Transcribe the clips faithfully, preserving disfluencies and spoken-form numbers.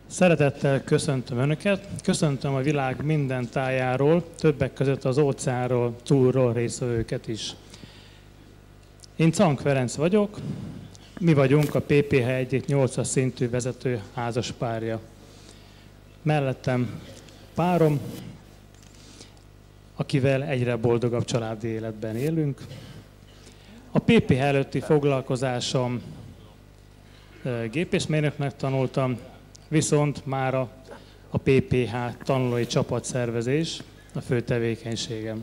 Szeretettel köszöntöm Önöket, köszöntöm a világ minden tájáról, többek között az óceánról, túlról résztvevőket is. Én Czank Ferenc vagyok, mi vagyunk a pé pé há egyik nyolcas szintű vezető házaspárja. Mellettem párom, akivel egyre boldogabb családi életben élünk. A pé pé há előtti foglalkozásom gépészmérnöknek tanultam, viszont mára a pé pé há tanulói csapatszervezés a fő tevékenységem.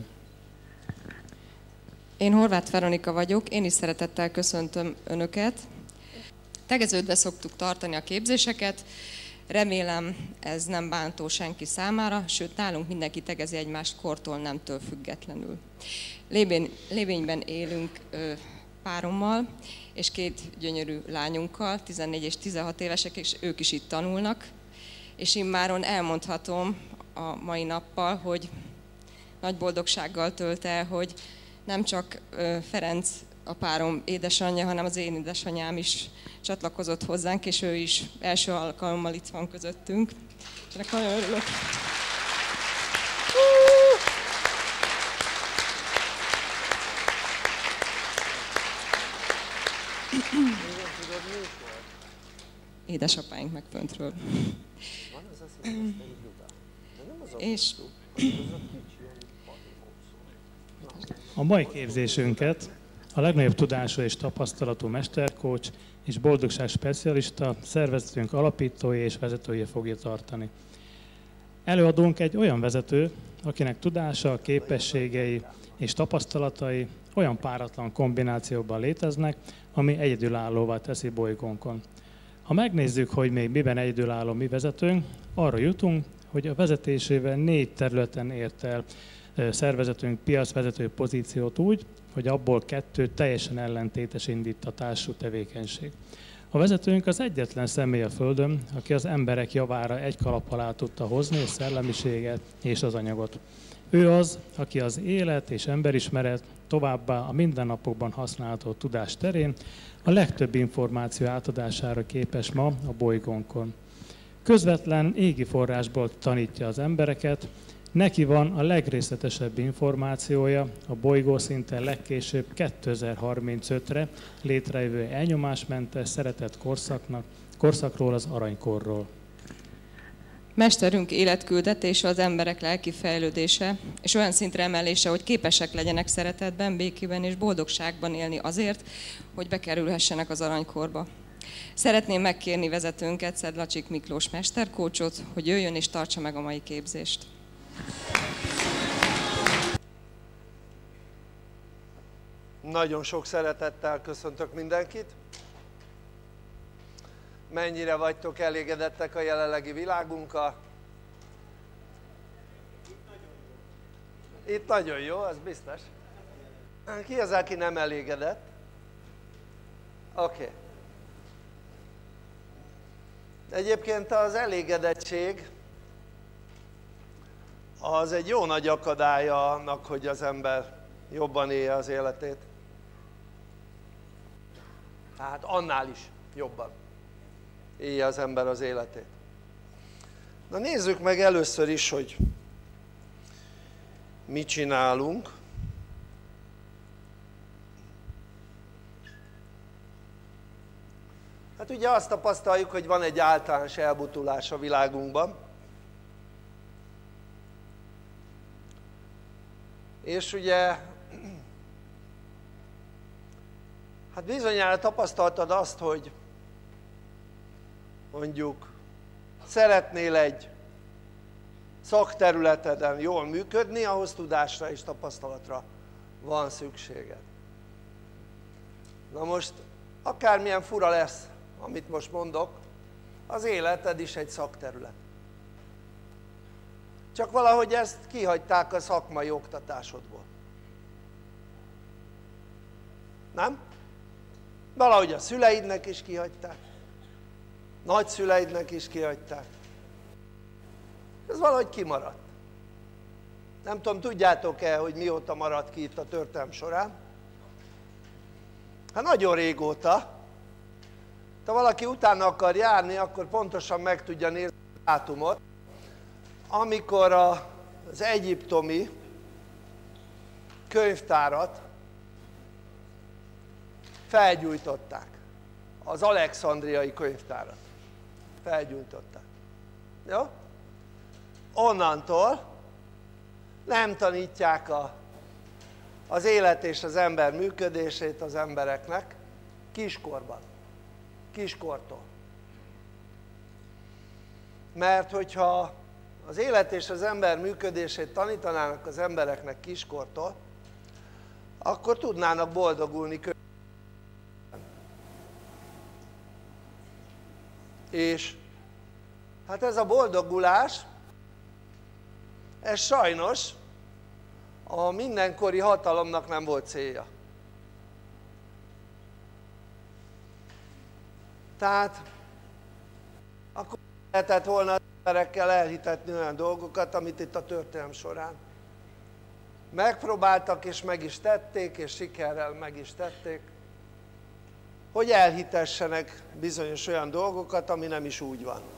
Én Horváth Veronika vagyok, én is szeretettel köszöntöm Önöket. Tegeződve szoktuk tartani a képzéseket, remélem ez nem bántó senki számára, sőt nálunk mindenki tegezi egymást kortól, nemtől függetlenül. Lévén, lévényben élünk ö, párommal, és két gyönyörű lányunkkal, tizennégy és tizenhat évesek, és ők is itt tanulnak. És immáron elmondhatom a mai nappal, hogy nagy boldogsággal tölt el, hogy nem csak Ferenc a párom édesanyja, hanem az én édesanyám is csatlakozott hozzánk, és ő is első alkalommal itt van közöttünk. És ennek nagyon örülök. Édesapáink meg föntről. És a mai képzésünket a legnagyobb tudású és tapasztalatú mesterkócs és boldogság specialista, szervezetünk alapítója és vezetője fogja tartani. Előadónk egy olyan vezető, akinek tudása, képességei és tapasztalatai olyan páratlan kombinációban léteznek, ami egyedülállóvá teszi bolygónkon. Ha megnézzük, hogy még miben egyedülálló mi vezetőnk, arra jutunk, hogy a vezetésével négy területen ért el szervezetünk piacvezető pozíciót úgy, hogy abból kettő teljesen ellentétes indítatású tevékenység. A vezetőnk az egyetlen személy a Földön, aki az emberek javára egy kalap alá tudta hozni a szellemiséget és az anyagot. Ő az, aki az élet és emberismeret, továbbá a mindennapokban használható tudás terén a legtöbb információ átadására képes ma a bolygónkon. Közvetlen égi forrásból tanítja az embereket, neki van a legrészletesebb információja a bolygó szinte legkésőbb kétezer-harmincötre létrejövő elnyomásmentes szeretett korszaknak, korszakról, az aranykorról. mesterünk életküldetése az emberek lelki fejlődése, és olyan szintre emelése, hogy képesek legyenek szeretetben, békében és boldogságban élni azért, hogy bekerülhessenek az aranykorba. Szeretném megkérni vezetőnket, Szedlacsik Miklós mesterkócsot, hogy jöjjön és tartsa meg a mai képzést. Nagyon sok szeretettel köszöntök mindenkit. Mennyire vagytok elégedettek a jelenlegi világunkkal? Itt nagyon jó, ez biztos. Ki az, aki nem elégedett? Oké. Okay. Egyébként az elégedettség az egy jó nagy akadálya annak, hogy az ember jobban élje az életét. Tehát annál is jobban élje az ember az életét. Na nézzük meg először is, hogy mit csinálunk. Hát ugye azt tapasztaljuk, hogy van egy általános elbutulás a világunkban, és ugye hát bizonyára tapasztaltad azt, hogy mondjuk szeretnél egy szakterületeden jól működni, ahhoz tudásra és tapasztalatra van szükséged. Na most akármilyen fura lesz, amit most mondok, az életed is egy szakterület. Csak valahogy ezt kihagyták a szakmai oktatásodból. Nem? Valahogy a szüleidnek is kihagyták, nagyszüleidnek is kihagyták. Ez valahogy kimaradt. Nem tudom, tudjátok-e, hogy mióta maradt ki itt a történelem során? Hát nagyon régóta. Ha valaki utána akar járni, akkor pontosan meg tudja nézni a dátumot, amikor az egyiptomi könyvtárat felgyújtották, az alexandriai könyvtárat felgyújtották. Jó? Onnantól nem tanítják a, az élet és az ember működését az embereknek kiskorban, kiskortól. Mert hogyha az élet és az ember működését tanítanának az embereknek kiskortól, akkor tudnának boldogulni könnyebben. És hát ez a boldogulás, ez sajnos a mindenkori hatalomnak nem volt célja. Tehát akkor lehetett volna az emberekkel elhitetni olyan dolgokat, amit itt a történelem során megpróbáltak és meg is tették, és sikerrel meg is tették, hogy elhitessenek bizonyos olyan dolgokat, ami nem is úgy van.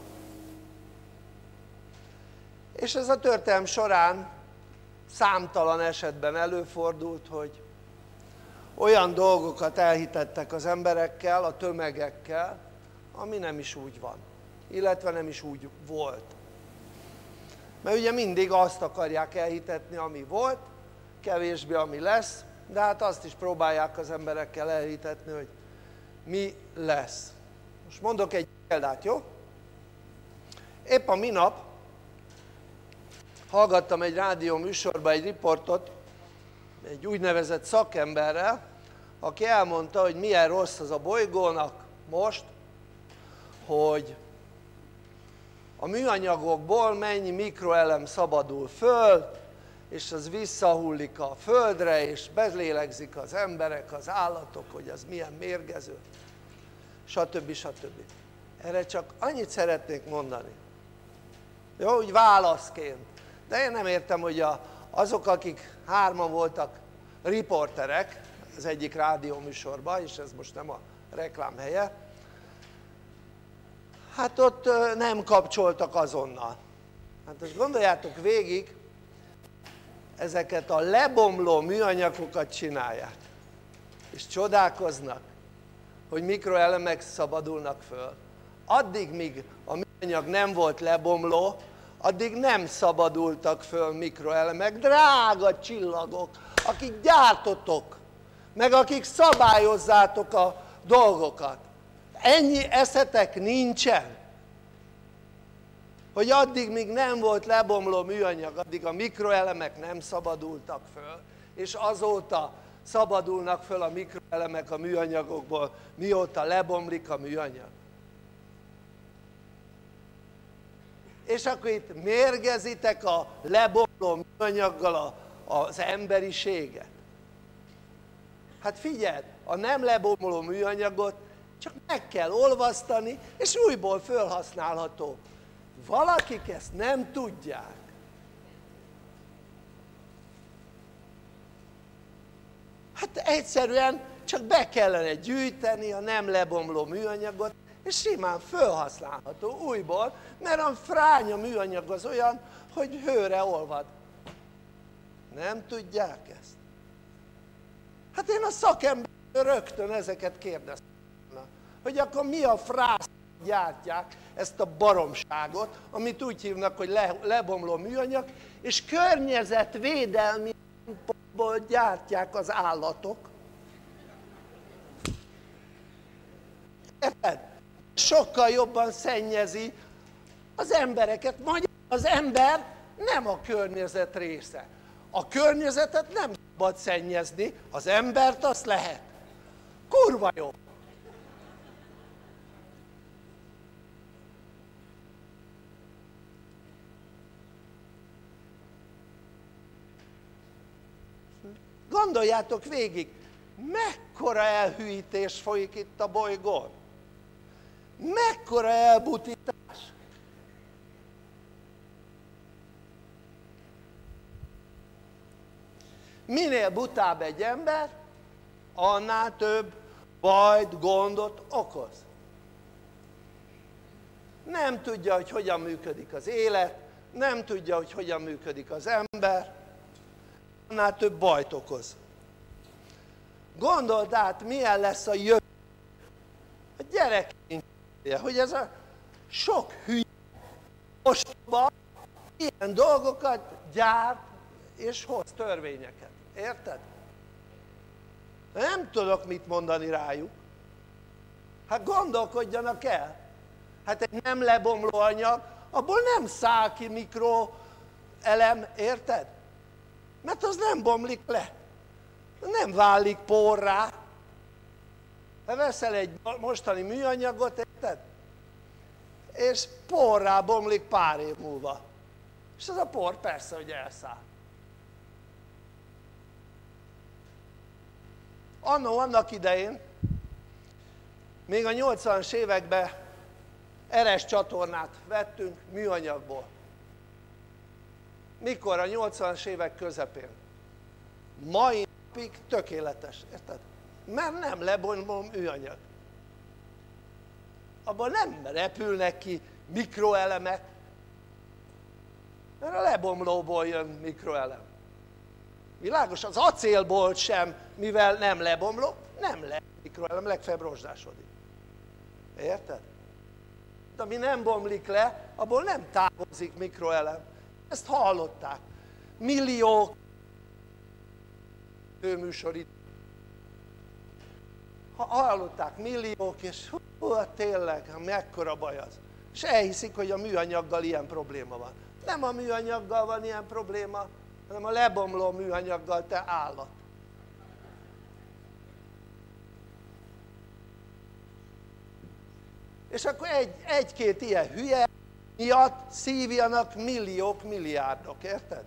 És ez a történelem során számtalan esetben előfordult, hogy olyan dolgokat elhitettek az emberekkel, a tömegekkel, ami nem is úgy van, illetve nem is úgy volt. Mert ugye mindig azt akarják elhitetni, ami volt, kevésbé ami lesz, de hát azt is próbálják az emberekkel elhitetni, hogy mi lesz. Most mondok egy példát, jó? Épp a minap hallgattam egy rádió műsorban egy riportot egy úgynevezett szakemberrel, aki elmondta, hogy milyen rossz az a bolygónak most, hogy a műanyagokból mennyi mikroelem szabadul föl, és az visszahullik a földre, és belélegzik az emberek, az állatok, hogy az milyen mérgező, stb. stb. Erre csak annyit szeretnék mondani, jó, úgy válaszként, de én nem értem, hogy a, azok, akik hárman voltak riporterek az egyik rádióműsorban, és ez most nem a reklám helye, hát ott nem kapcsoltak azonnal. Hát most gondoljátok végig, ezeket a lebomló műanyagokat csinálják, és csodálkoznak, hogy mikroelemek szabadulnak föl. Addig, míg a műanyag nem volt lebomló, addig nem szabadultak föl mikroelemek. Drága csillagok, akik gyártotok, meg akik szabályozzátok a dolgokat. Ennyi eszetek nincsen, hogy addig, míg nem volt lebomló műanyag, addig a mikroelemek nem szabadultak föl, és azóta szabadulnak föl a mikroelemek a műanyagokból, mióta lebomlik a műanyag. És akkor itt mérgezitek a lebomló műanyaggal a, az emberiséget. Hát figyeld, a nem lebomló műanyagot csak meg kell olvasztani, és újból felhasználható. Valakik ezt nem tudják. Hát egyszerűen csak be kellene gyűjteni a nem lebomló műanyagot, és simán felhasználható újból, mert a fránya műanyag az olyan, hogy hőre olvad. Nem tudják ezt? Hát én a szakembertől rögtön ezeket kérdeztem, hogy akkor mi a frász gyártják ezt a baromságot, amit úgy hívnak, hogy le, lebomló műanyag, és környezetvédelmi szempontból gyártják az állatok. Érted? Sokkal jobban szennyezi az embereket. Magyar az ember nem a környezet része. A környezetet nem szabad szennyezni, az embert azt lehet. Kurva jó! Gondoljátok végig, mekkora elhűítés folyik itt a bolygón? Mekkora elbutítás? Minél butább egy ember, annál több bajt, gondot okoz. nem tudja, hogy hogyan működik az élet, nem tudja, hogy hogyan működik az ember, annál több bajt okoz. Gondold át, milyen lesz a jövő. A gyerekeink, hogy ez a sok hülye ostoba ilyen dolgokat gyárt és hoz törvényeket. Érted? Nem tudok mit mondani rájuk. Hát gondolkodjanak el. Hát egy nem lebomló anyag, abból nem száll ki mikroelem, érted? Mert az nem bomlik le. Nem válik porrá. Ha veszel egy mostani műanyagot, érted? És porrá bomlik pár év múlva. És az a por persze, hogy elszáll. Annó annak idején, még a nyolcvanas években eres csatornát vettünk műanyagból. Mikor? A nyolcvanas évek közepén. Mai napig tökéletes, érted? Mert nem lebomló műanyag. Abban nem repülnek ki mikroelemek, mert a lebomlóból jön mikroelem. Világos? Az acélból sem, mivel nem lebomló, nem lesz mikroelem, legfeljebb rozsdásodik. Érted? De ami nem bomlik le, abból nem távozik mikroelem. Ezt hallották. Milliók főműsor itt. Ha hallották milliók, és hú, tényleg, mekkora baj az. És elhiszik, hogy a műanyaggal ilyen probléma van. Nem a műanyaggal van ilyen probléma, hanem a lebomló műanyaggal, te állat. És akkor egy, egy-két ilyen hülye miatt szívjanak milliók, milliárdok, érted?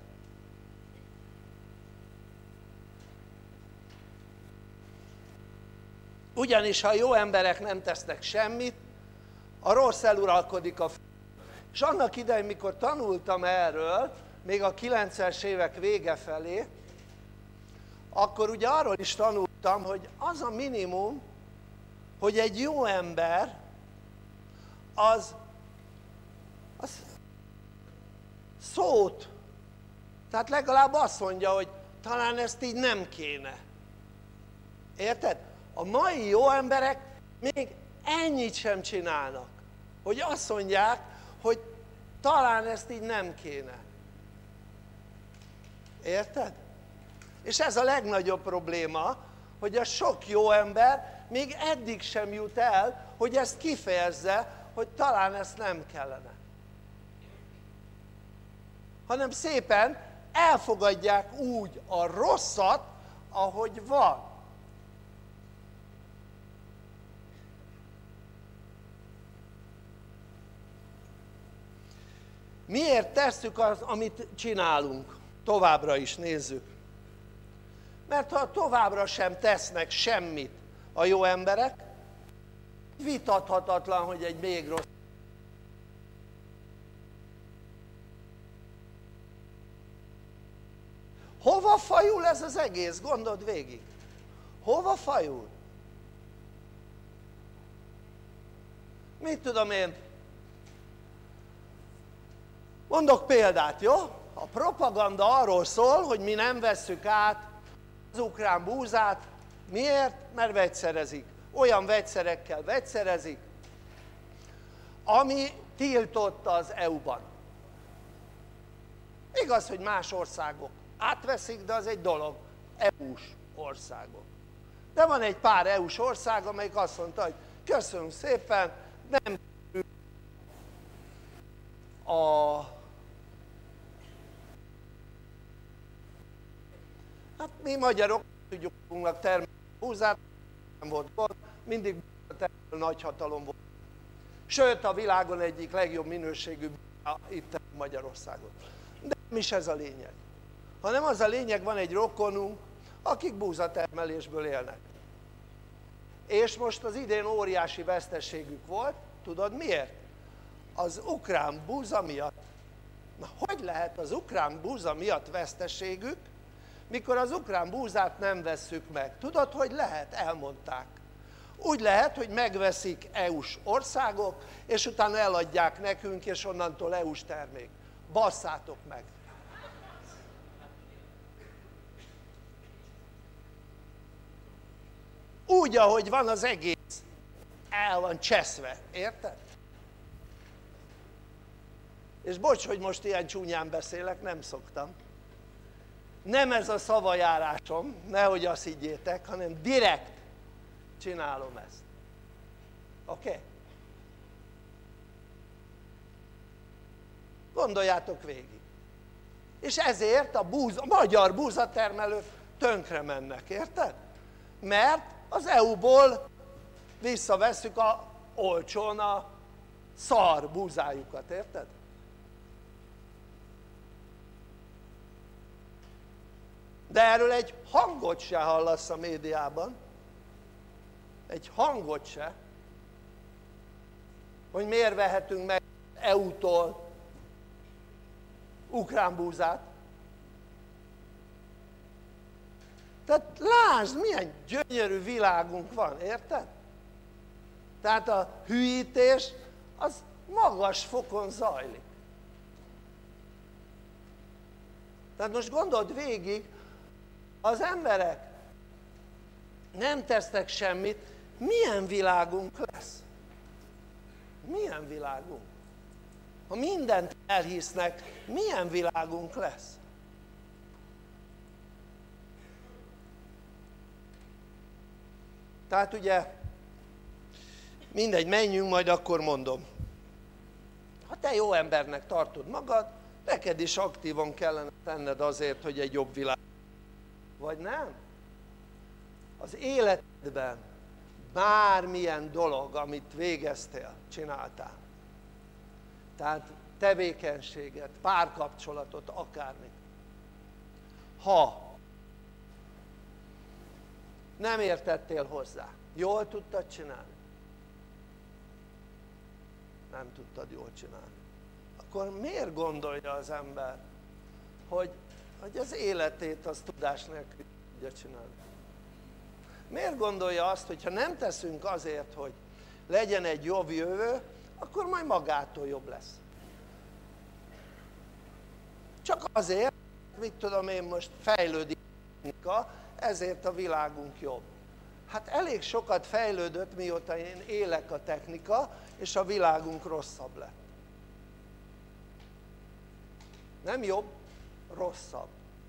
Ugyanis ha jó emberek nem tesznek semmit, a rossz eluralkodik a föld. És annak idején, mikor tanultam erről, még a kilencvenes évek vége felé, akkor ugye arról is tanultam, hogy az a minimum, hogy egy jó ember az, az szót, tehát legalább azt mondja, hogy talán ezt így nem kéne. Érted? A mai jó emberek még ennyit sem csinálnak, hogy azt mondják, hogy talán ezt így nem kéne. Érted? És ez a legnagyobb probléma, hogy a sok jó ember még eddig sem jut el, hogy ezt kifejezze, hogy talán ezt nem kellene. Hanem szépen elfogadják úgy a rosszat, ahogy van. Miért tesszük azt, amit csinálunk? Továbbra is nézzük. Mert ha továbbra sem tesznek semmit a jó emberek, vitathatatlan, hogy egy még rossz. Hova fajul ez az egész? Gondold végig. Hova fajul? Mit tudom én? Mondok példát, jó? A propaganda arról szól, hogy mi nem vesszük át az ukrán búzát. Miért? Mert vegyszerezik. Olyan vegyszerekkel vegyszerezik, ami tiltott az é u-ban. Igaz, hogy más országok átveszik, de az egy dolog, é u-s országok. De van egy pár é u-s ország, amelyik azt mondta, hogy köszönöm szépen, nem a hát mi magyarok tudjuk magunknak termelni búzát, nem volt gond, mindig termelő nagyhatalom volt. Sőt, a világon egyik legjobb minőségű itt Magyarországon. De nem is ez a lényeg. Hanem az a lényeg, van egy rokonunk, akik búzatermelésből élnek. És most az idén óriási veszteségük volt, tudod miért? Az ukrán búza miatt. Na, hogy lehet az ukrán búza miatt veszteségük, mikor az ukrán búzát nem vesszük meg? Tudod, hogy lehet? Elmondták. Úgy lehet, hogy megveszik é u-s országok, és utána eladják nekünk, és onnantól é u-s termék. Basszátok meg! Úgy, ahogy van az egész, el van cseszve, érted? És bocs, hogy most ilyen csúnyán beszélek, nem szoktam. Nem ez a szavajárásom, nehogy azt higgyétek, hanem direkt csinálom ezt. Oké? Okay? Gondoljátok végig. És ezért a, búza, a magyar búzatermelők tönkre mennek, érted? Mert az é u-ból visszavesszük a, olcsón a szar búzájukat, érted? De erről egy hangot se hallasz a médiában, egy hangot se, hogy miért vehetünk meg é u-tól ukrán búzát. Tehát lásd, milyen gyönyörű világunk van, érted? Tehát a hülyítés az magas fokon zajlik. Tehát most gondold végig, az emberek nem tesznek semmit, milyen világunk lesz? Milyen világunk? Ha mindent elhisznek, milyen világunk lesz? Tehát ugye, mindegy, menjünk, majd akkor mondom. Ha te jó embernek tartod magad, neked is aktívan kellene tenned azért, hogy egy jobb világ. Vagy nem? Az életedben bármilyen dolog, amit végeztél, csináltál, tehát tevékenységet, párkapcsolatot, akármit, ha nem értettél hozzá, jól tudtad csinálni? Nem tudtad jól csinálni. Akkor miért gondolja az ember, hogy, hogy az életét az tudás nélkül tudja csinálni? Miért gondolja azt, hogy ha nem teszünk azért, hogy legyen egy jobb jövő, akkor majd magától jobb lesz? Csak azért, mit tudom én, most fejlődik a technika, ezért a világunk jobb. Hát elég sokat fejlődött, mióta én élek a technika, és a világunk rosszabb lett. Nem jobb, rosszabb.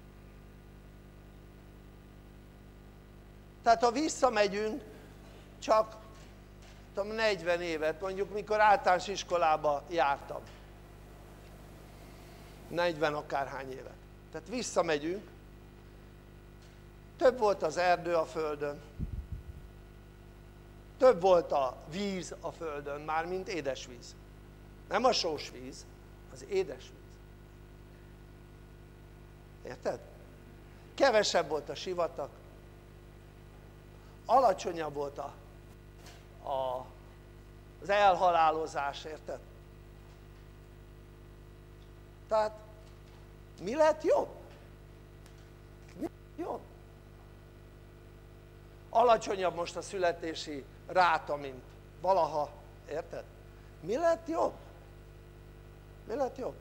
Tehát ha visszamegyünk csak tudom, negyven évet, mondjuk mikor általános iskolába jártam, negyven akárhány évet, tehát visszamegyünk, több volt az erdő a földön, több volt a víz a földön, mármint édesvíz, nem a sós víz, az édesvíz, érted? Kevesebb volt a sivatag, alacsonyabb volt a, a, az elhalálozás, érted? Tehát mi lett jobb? Mi lett jobb? Alacsonyabb most a születési ráta, mint valaha, érted? Mi lett jobb? Mi lett jobb?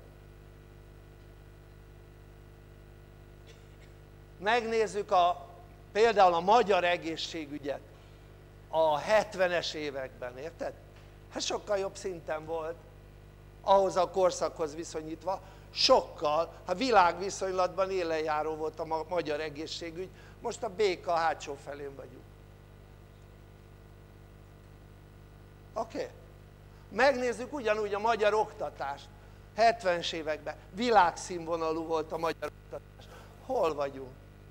Megnézzük a, például a magyar egészségügyet a hetvenes években, érted? Hát sokkal jobb szinten volt ahhoz a korszakhoz viszonyítva, sokkal, ha világviszonylatban élenjáró volt a magyar egészségügy, most a béka hátsó felén vagyunk. Oké? Okay. Megnézzük ugyanúgy a magyar oktatást, hetvenes években világszínvonalú volt a magyar oktatás. Hol vagyunk?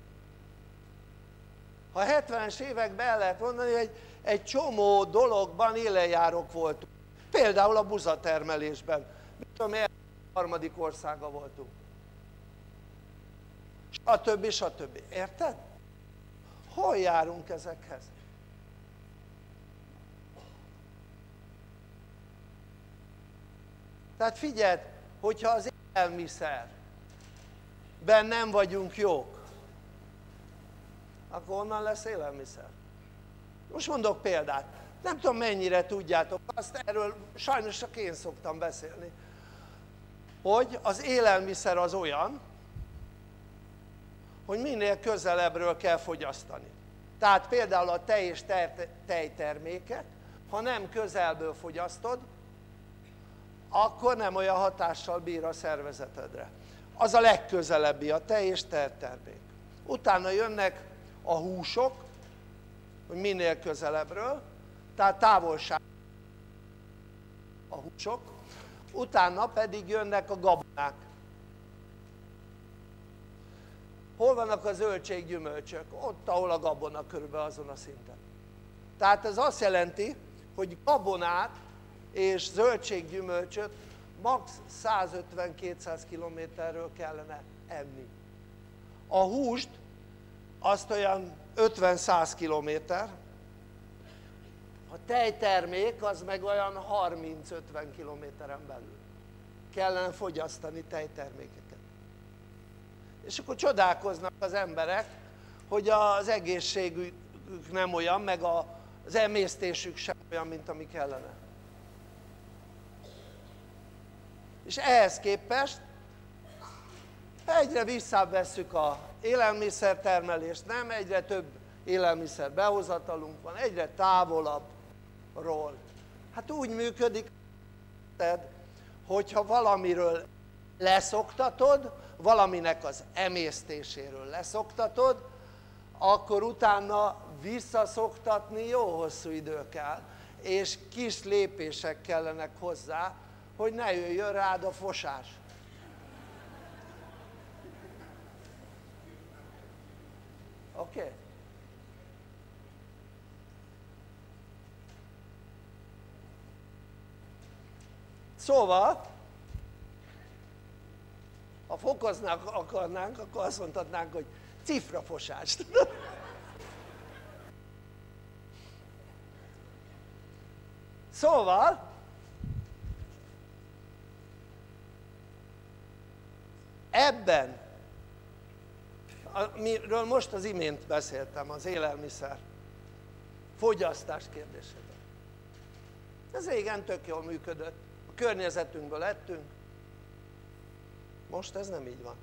Ha a hetvenes években el lehet mondani, hogy egy, egy csomó dologban élenjárók voltunk. Például a buzatermelésben. Mit tudom én, harmadik országa voltunk. Stb. Stb. Érted? Hol járunk ezekhez? Tehát figyeld, hogyha az élelmiszerben nem vagyunk jók, akkor honnan lesz élelmiszer? Most mondok példát, nem tudom mennyire tudjátok azt, erről sajnos csak én szoktam beszélni, hogy az élelmiszer az olyan, hogy minél közelebbről kell fogyasztani. Tehát például a tej és tejterméket, ha nem közelből fogyasztod, akkor nem olyan hatással bír a szervezetedre. Az a legközelebbi a tej és tejtermék. Utána jönnek a húsok, hogy minél közelebbről, tehát távolság a húsok, utána pedig jönnek a gabonák. Hol vannak a zöldséggyümölcsök? Ott, ahol a gabona, körülbelül azon a szinten. Tehát ez azt jelenti, hogy gabonát és zöldséggyümölcsöt max. százötven-kétszáz kilométerről kellene enni. A húst azt olyan ötven-száz kilométer, a tejtermék az meg olyan harminc-ötven kilométeren belül kellene fogyasztani tejtermékeket. És akkor csodálkoznak az emberek, hogy az egészségük nem olyan, meg az emésztésük sem olyan, mint ami kellene. És ehhez képest egyre visszább vesszük az élelmiszertermelést, nem, egyre több élelmiszer behozatalunk van, egyre távolabbról. Hát úgy működik, hogyha valamiről leszoktatod, valaminek az emésztéséről leszoktatod, akkor utána visszaszoktatni jó hosszú idő kell, és kis lépések kellenek hozzá, hogy ne jöjjön rád a fosás. Oké? Okay? Szóval, ha fokozni akarnánk, akkor azt mondhatnánk, hogy cifrafosást. Szóval, ebben, amiről most az imént beszéltem, az élelmiszer fogyasztás kérdésében. Ez régen tök jól működött, a környezetünkből lettünk, most ez nem így van.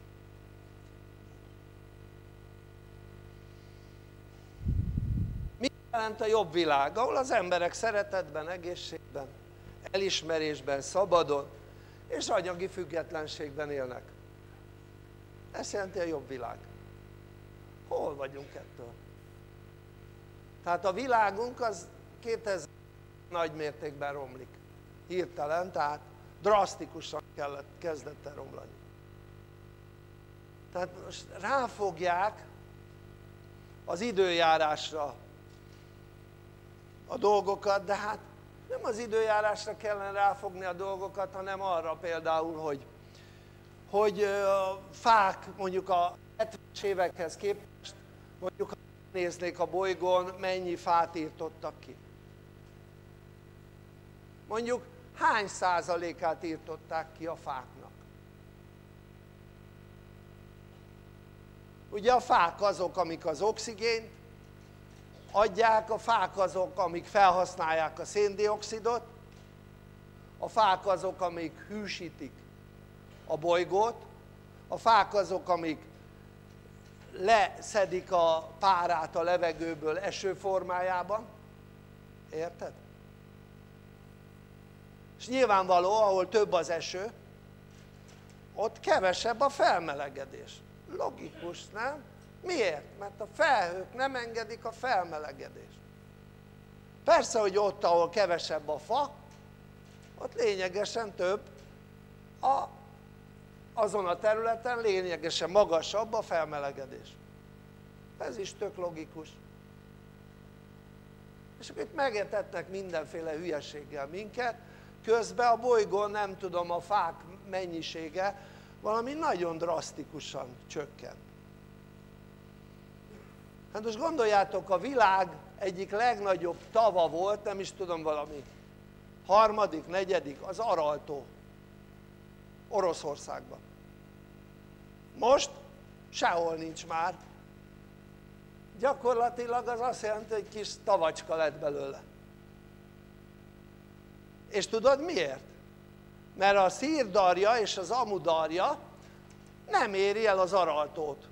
Mi jelent a jobb világ? Ahol az emberek szeretetben, egészségben, elismerésben, szabadon és anyagi függetlenségben élnek. Ez jelenti a jobb világ. Hol vagyunk ettől? Tehát a világunk az kétezer nagy mértékben romlik. Hirtelen, tehát drasztikusan kellett, kezdett el romlani. Tehát most ráfogják az időjárásra a dolgokat, de hát nem az időjárásra kellene ráfogni a dolgokat, hanem arra például, hogy, hogy a fák mondjuk a hetvenes évekhez képest, mondjuk ha néznék a bolygón, mennyi fát írtottak ki. Mondjuk hány százalékát írtották ki a fáknak? Ugye a fák azok, amik az oxigént adják, a fák azok, amik felhasználják a széndioxidot, a fák azok, amik hűsítik a bolygót, a fák azok, amik leszedik a párát a levegőből eső formájában, érted? És nyilvánvaló, ahol több az eső, ott kevesebb a felmelegedés. Logikus, nem? Miért? Mert a felhők nem engedik a felmelegedést. Persze, hogy ott, ahol kevesebb a fa, ott lényegesen több, a, azon a területen lényegesen magasabb a felmelegedés. Ez is tök logikus. És akkor itt megetetnek mindenféle hülyeséggel minket, közben a bolygón, nem tudom, a fák mennyisége valami nagyon drasztikusan csökken. Hát most gondoljátok, a világ egyik legnagyobb tava volt, nem is tudom, valami harmadik, negyedik, az Aral-tó, Oroszországban. Most sehol nincs már. Gyakorlatilag az azt jelenti, hogy kis tavacska lett belőle. És tudod miért? Mert a szírdarja és az amudarja nem éri el az araltót.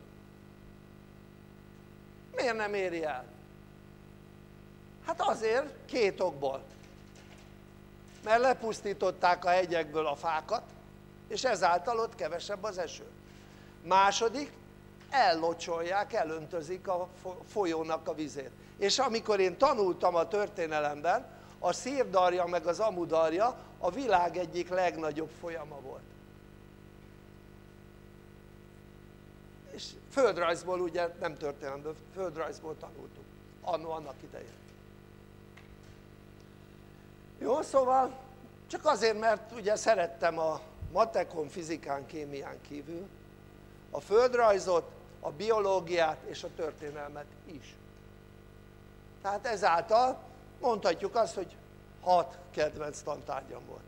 Miért nem éri el? Hát azért, két okból. Mert lepusztították a hegyekből a fákat, és ezáltal ott kevesebb az eső. Második, ellocsolják, elöntözik a folyónak a vizét. És amikor én tanultam a történelemben, a szírdarja meg az amudarja a világ egyik legnagyobb folyama volt. És földrajzból ugye, nem történelemből, földrajzból tanultuk anno annak idején. Jó, szóval csak azért, mert ugye szerettem a matekon, fizikán, kémián kívül a földrajzot, a biológiát és a történelmet is. Tehát ezáltal mondhatjuk azt, hogy hat kedvenc tantárgyam volt.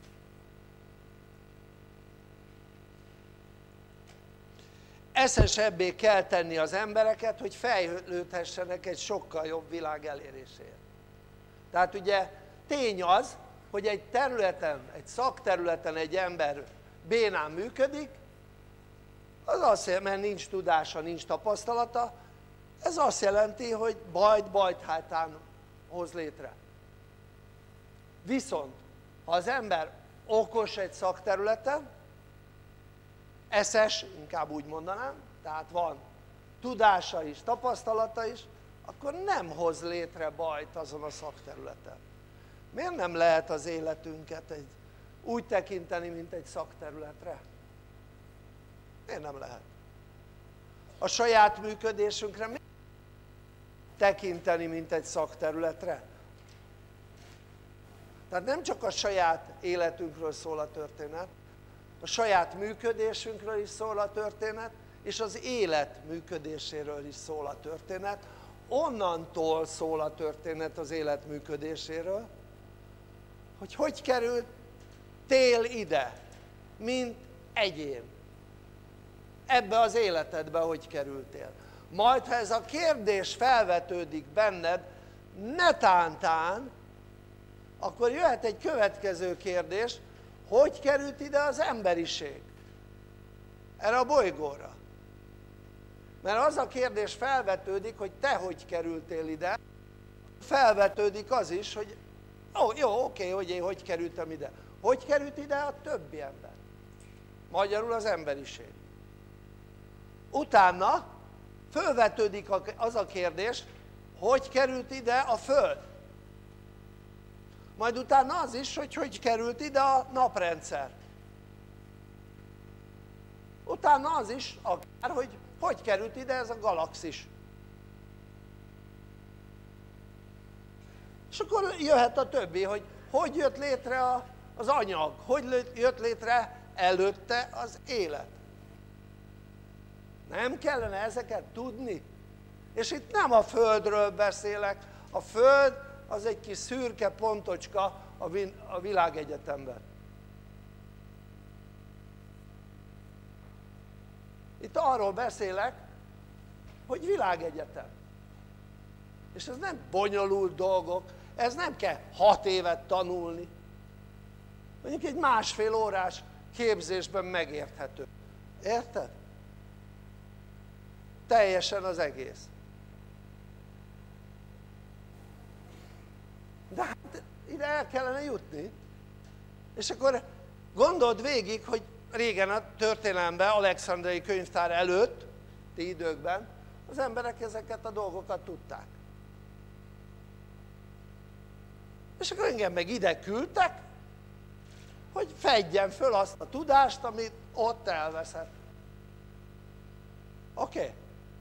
Eszesebbé kell tenni az embereket, hogy fejlődhessenek egy sokkal jobb világ eléréséért. Tehát ugye tény az, hogy egy területen, egy szakterületen egy ember bénán működik, az azt jelenti, mert nincs tudása, nincs tapasztalata, ez azt jelenti, hogy bajt bajt hátán hoz létre. Viszont ha az ember okos egy szakterületen, eszes, inkább úgy mondanám, tehát van tudása is, tapasztalata is, akkor nem hoz létre bajt azon a szakterületen. Miért nem lehet az életünket egy, úgy tekinteni, mint egy szakterületre? Miért nem lehet? A saját működésünkre miért tekinteni, mint egy szakterületre? Tehát nem csak a saját életünkről szól a történet, a saját működésünkről is szól a történet, és az élet működéséről is szól a történet. Onnantól szól a történet az élet működéséről, hogy hogy kerültél ide, mint egyén. Ebbe az életedbe hogy kerültél. Majd ha ez a kérdés felvetődik benned netántán, akkor jöhet egy következő kérdés, hogy került ide az emberiség erre a bolygóra? Mert az a kérdés felvetődik, hogy te hogy kerültél ide, felvetődik az is, hogy ó, jó, oké, hogy én hogy kerültem ide. Hogy került ide a többi ember? Magyarul az emberiség. Utána felvetődik az a kérdés, hogy került ide a Föld? Majd utána az is, hogy hogy került ide a naprendszer. Utána az is, akár, hogy hogy került ide ez a galaxis. És akkor jöhet a többi, hogy hogy jött létre az anyag, hogy jött létre előtte az élet. Nem kellene ezeket tudni? És itt nem a Földről beszélek, a Föld az egy kis szürke pontocska a világegyetemben. Itt arról beszélek, hogy világegyetem. És ez nem bonyolult dolgok, ez nem kell hat évet tanulni. Mondjuk egy másfél órás képzésben megérthető. Érted? Teljesen az egész. De hát ide el kellene jutni. És akkor gondold végig, hogy régen a történelemben, Alexandriai könyvtár előtt, ti időkben, az emberek ezeket a dolgokat tudták. És akkor engem meg ide küldtek, hogy fedjem föl azt a tudást, amit ott elveszett. Oké? Okay.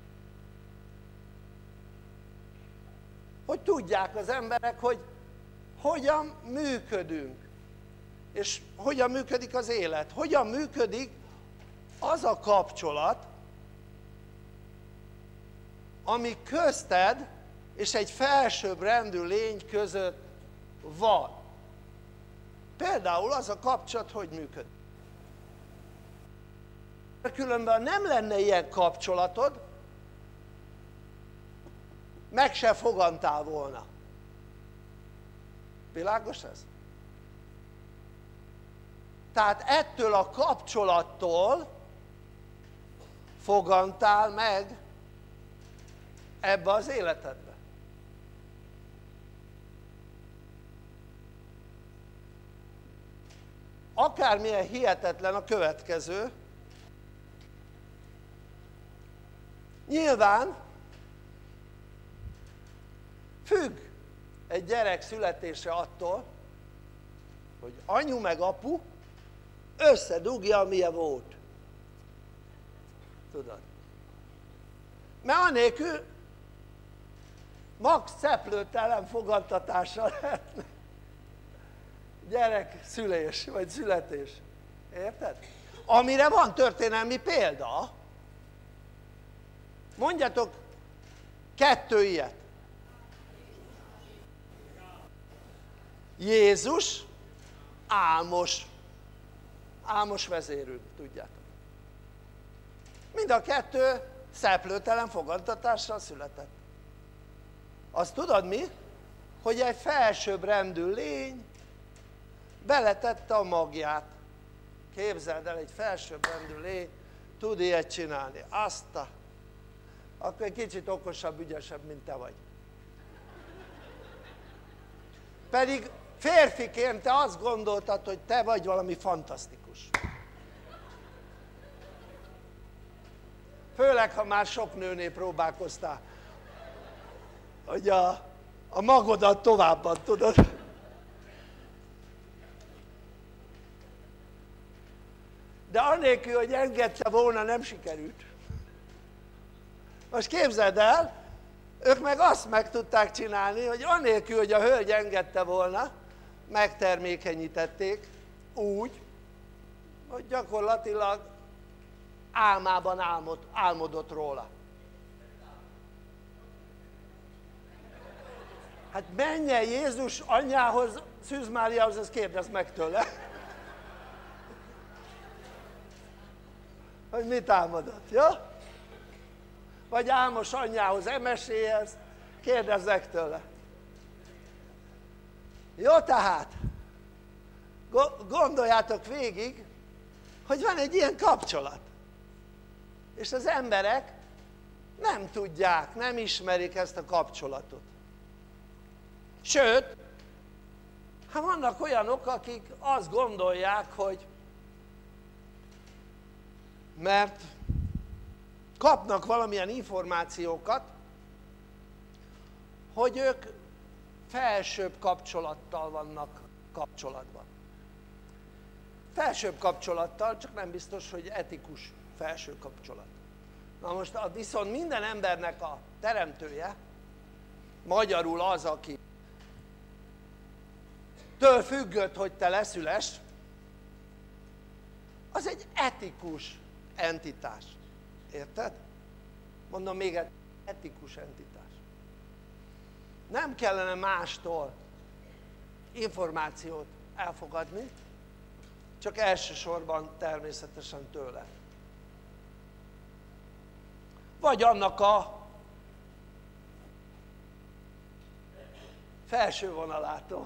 Hogy tudják az emberek, hogy hogyan működünk, és hogyan működik az élet, hogyan működik az a kapcsolat, ami közted és egy felsőbbrendű lény között van. Például az a kapcsolat, hogy működik. Különben nem lenne ilyen kapcsolatod, meg se fogantál volna. Világos ez? Tehát ettől a kapcsolattól fogantál meg ebbe az életedbe. Akármilyen hihetetlen a következő, nyilván függ egy gyerek születése attól, hogy anyu meg apu összedugja, amilyen volt. Tudod? Mert anélkül max szeplőtelen fogadtatással lehetne gyerek szülés vagy születés. Érted? Amire van történelmi példa. Mondjatok kettő ilyet. Jézus, Ámos, Ámos vezérünk, tudjátok. Mind a kettő szeplőtelen fogadtatással született. Azt tudod mi? Hogy egy felsőbbrendű lény beletette a magját. Képzeld el, egy felsőbbrendű lény tud ilyet csinálni. Azt a... akkor egy kicsit okosabb, ügyesebb, mint te vagy. Pedig férfiként te azt gondoltad, hogy te vagy valami fantasztikus. Főleg, ha már sok nőnél próbálkoztál, hogy a, a magodat továbbad, tudod. De annélkül, hogy engedte volna, nem sikerült. Most képzeld el, ők meg azt meg tudták csinálni, hogy annélkül, hogy a hölgy engedte volna, megtermékenyítették úgy, hogy gyakorlatilag álmában álmod, álmodott róla. Hát menj el Jézus anyjához, Szűz Máriához, ezt kérdezd meg tőle, hogy mit álmodott, jó? Vagy Ámos anyjához, Emeséhez, kérdezzek tőle. Jó, tehát gondoljátok végig, hogy van egy ilyen kapcsolat, és az emberek nem tudják, nem ismerik ezt a kapcsolatot. Sőt, hát vannak olyanok, akik azt gondolják, hogy mert kapnak valamilyen információkat, hogy ők felsőbb kapcsolattal vannak kapcsolatban. Felsőbb kapcsolattal, csak nem biztos, hogy etikus felső kapcsolat. Na most viszont minden embernek a teremtője, magyarul az, aki től függött, hogy te leszüless, az egy etikus entitás. Érted? Mondom még egy etikus entitás. Nem kellene mástól információt elfogadni, csak elsősorban természetesen tőle. Vagy annak a felső vonalától.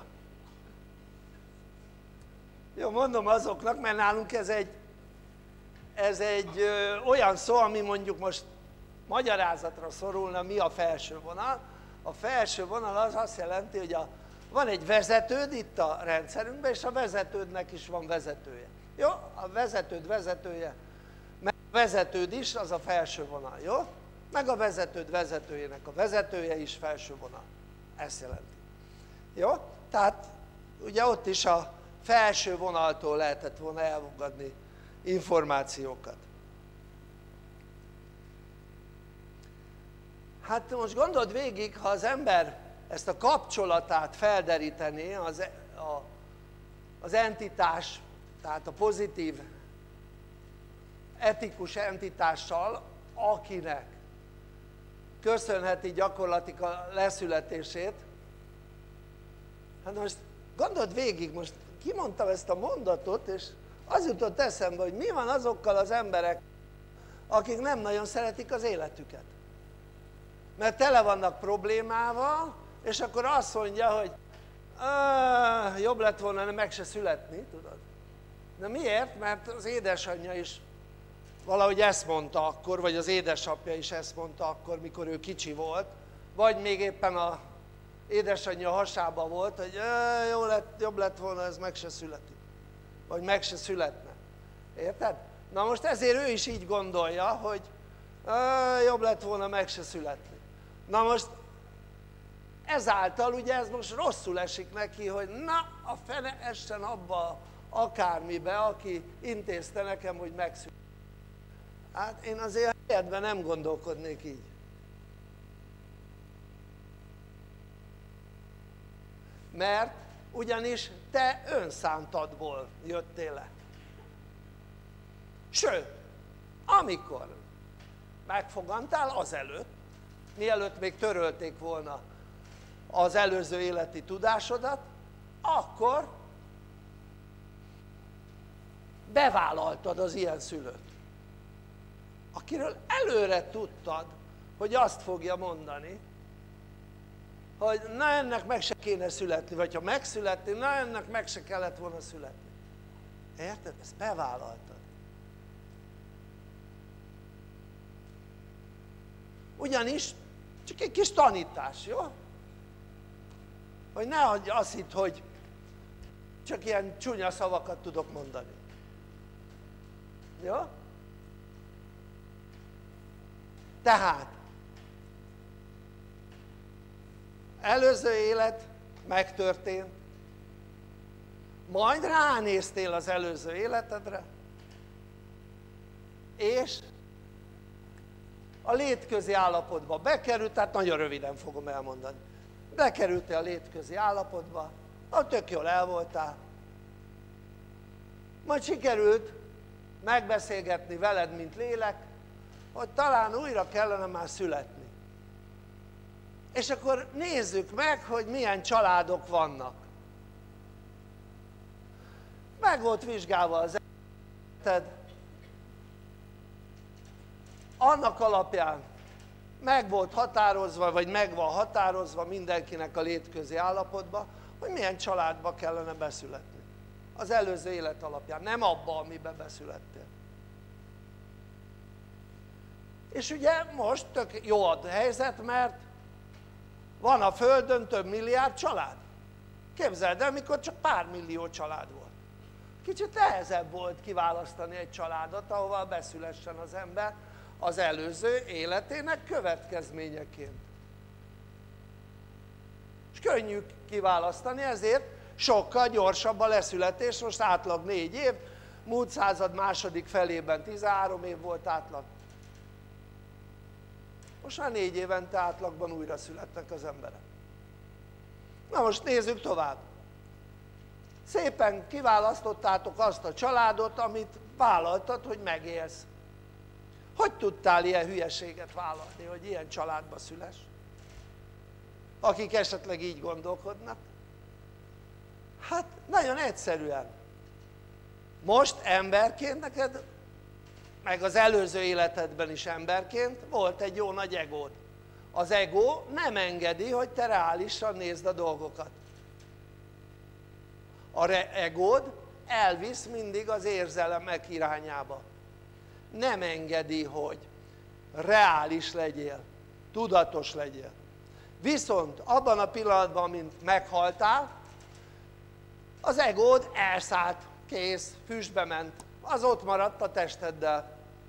Jó, mondom azoknak, mert nálunk ez egy, ez egy ö, olyan szó, ami mondjuk most magyarázatra szorulna, mi a felső vonal. A felső vonal az azt jelenti, hogy a, van egy vezetőd itt a rendszerünkben, és a vezetődnek is van vezetője. Jó? A vezetőd vezetője, meg a vezetőd is, az a felső vonal, jó? Meg a vezetőd vezetőjének a vezetője is felső vonal. Ezt jelenti. Jó? Tehát ugye ott is a felső vonaltól lehetett volna elfogadni információkat. Hát most gondold végig, ha az ember ezt a kapcsolatát felderítené az, a, az entitás, tehát a pozitív etikus entitással, akinek köszönheti gyakorlatilag a leszületését. Hát most gondold végig, most kimondtam ezt a mondatot, és az jutott eszembe, hogy mi van azokkal az emberek, akik nem nagyon szeretik az életüket. mert tele vannak problémával, és akkor azt mondja, hogy jobb lett volna meg se születni, tudod? De miért? Mert az édesanyja is valahogy ezt mondta akkor, vagy az édesapja is ezt mondta akkor, mikor ő kicsi volt, vagy még éppen az édesanyja hasában volt, hogy jó lett, jobb lett volna, ez meg se születik, vagy meg se születne. Érted? Na most ezért ő is így gondolja, hogy jobb lett volna meg se születni. Na most ezáltal ugye ez most rosszul esik neki, hogy na a fene essen abba akármibe, aki intézte nekem, hogy megszületik. Hát én azért a helyedben nem gondolkodnék így. Mert ugyanis te önszántadból jöttél le. Sőt, amikor megfogantál azelőtt, mielőtt még törölték volna az előző életi tudásodat, akkor bevállaltad az ilyen szülőt, akiről előre tudtad, hogy azt fogja mondani, hogy na ennek meg se kéne születni, vagy ha megszületni, na ennek meg se kellett volna születni. Érted? Ezt bevállaltad. Ugyanis csak egy kis tanítás, jó? Hogy ne azt hidd, hogy csak ilyen csúnya szavakat tudok mondani. Jó? Tehát előző élet megtörtént, majd ránéztél az előző életedre, és a létközi állapotba bekerült, tehát nagyon röviden fogom elmondani, bekerültél a létközi állapotba, ahol tök jól el voltál, majd sikerült megbeszélgetni veled, mint lélek, hogy talán újra kellene már születni. És akkor nézzük meg, hogy milyen családok vannak. Meg volt vizsgálva az életed, annak alapján meg volt határozva, vagy meg van határozva mindenkinek a létközi állapotba, hogy milyen családba kellene beszületni. Az előző élet alapján, nem abba, amiben beszülettél. És ugye most tök jó a helyzet, mert van a Földön több milliárd család. Képzeld el, mikor csak pár millió család volt. Kicsit nehezebb volt kiválasztani egy családot, ahova beszülessen az ember az előző életének következményeként. És könnyű kiválasztani, ezért sokkal gyorsabb a leszületés, most átlag négy év, múlt század második felében tizenhárom év volt átlag. Most már négy évente átlagban újra születnek az emberek. Na most nézzük tovább. Szépen kiválasztottátok azt a családot, amit vállaltad, hogy megélsz. Hogy tudtál ilyen hülyeséget vállalni, hogy ilyen családba szüless? Akik esetleg így gondolkodnak. Hát nagyon egyszerűen. Most emberként neked, meg az előző életedben is emberként volt egy jó nagy egód. Az ego nem engedi, hogy te reálisan nézd a dolgokat. A egód elvisz mindig az érzelmek irányába. Nem engedi, hogy reális legyél, tudatos legyél. Viszont abban a pillanatban, mint meghaltál, az egód elszállt, kész, füstbe ment, az ott maradt a testeddel.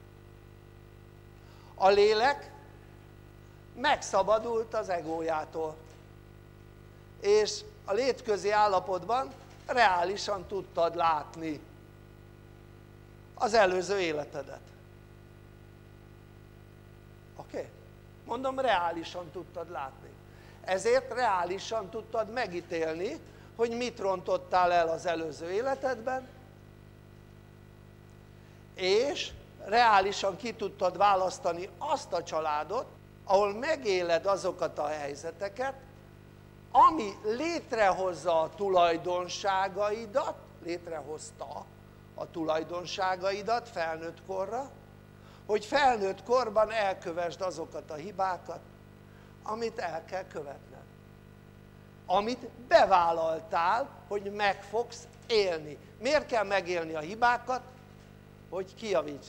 A lélek megszabadult az egójától, és a létközi állapotban reálisan tudtad látni az előző életedet. Oké? Okay? Mondom, reálisan tudtad látni. Ezért reálisan tudtad megítélni, hogy mit rontottál el az előző életedben, és reálisan ki tudtad választani azt a családot, ahol megéled azokat a helyzeteket, ami létrehozza a tulajdonságaidat, létrehozta a tulajdonságaidat felnőtt korra, hogy felnőtt korban elkövesd azokat a hibákat, amit el kell követned, amit bevállaltál, hogy meg fogsz élni. Miért kell megélni a hibákat? Hogy kijavítsd.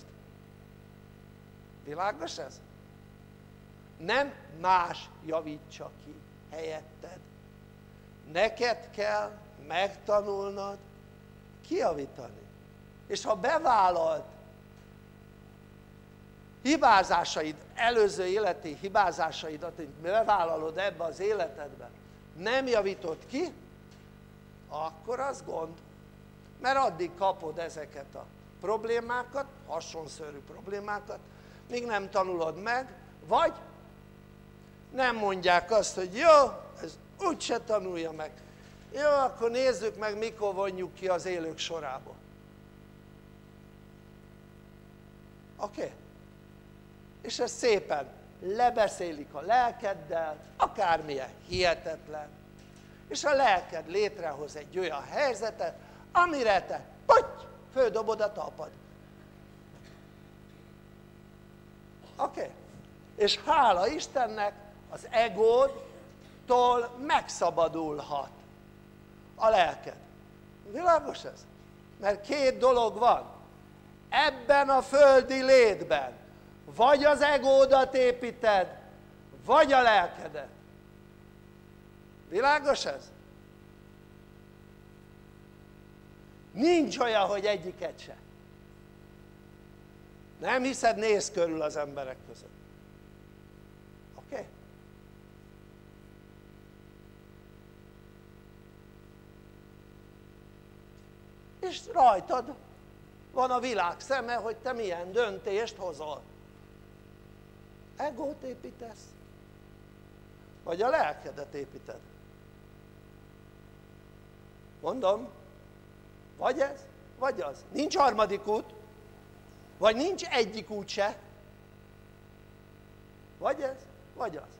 Világos ez? Nem más javítsa ki helyetted, neked kell megtanulnod kijavítani. És ha bevállalt hibázásaid, előző életi hibázásaidat, hogy bevállalod ebbe az életedbe, nem javítod ki, akkor az gond, mert addig kapod ezeket a problémákat, hasonszörű problémákat, míg nem tanulod meg, vagy nem mondják azt, hogy jó, ez úgyse tanulja meg, jó, akkor nézzük meg, mikor vonjuk ki az élők sorába. Oké? Okay? És ezt szépen lebeszélik a lelkeddel, akármilyen hihetetlen, és a lelked létrehoz egy olyan helyzetet, amire te potty, földobod a talpad. Oké? Okay? És hála Istennek az egódtól megszabadulhat a lelked. Világos ez? Mert két dolog van ebben a földi létben, vagy az egódat építed, vagy a lelkedet. Világos ez? Nincs olyan, hogy egyiket se. Nem hiszed? Nézz körül az emberek között. Oké? Okay? És rajtad van a világ szeme, hogy te milyen döntést hozol. Egót építesz, vagy a lelkedet építed? Mondom, vagy ez, vagy az. Nincs harmadik út, vagy nincs egyik út se. Vagy ez, vagy az.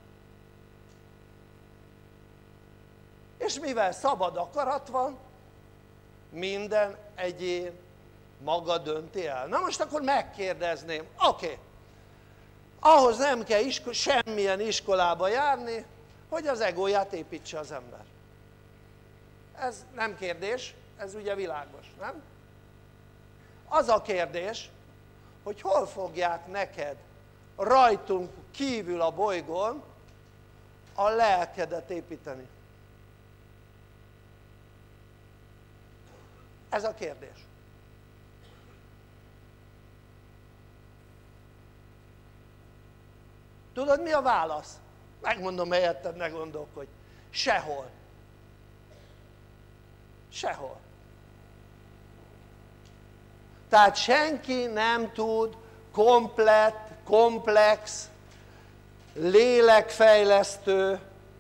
És mivel szabad akarat van, minden egyén maga dönti el. Na most akkor megkérdezném, oké, okay, ahhoz nem kell isko- semmilyen iskolába járni, hogy az egóját építse az ember. Ez nem kérdés, ez ugye világos, nem? Az a kérdés, hogy hol fogják neked rajtunk kívül a bolygón a lelkedet építeni. Ez a kérdés. Tudod, mi a válasz? Megmondom helyetted, ne gondolkodj. Sehol. Sehol. Tehát senki nem tud komplett, komplex, lélekfejlesztő,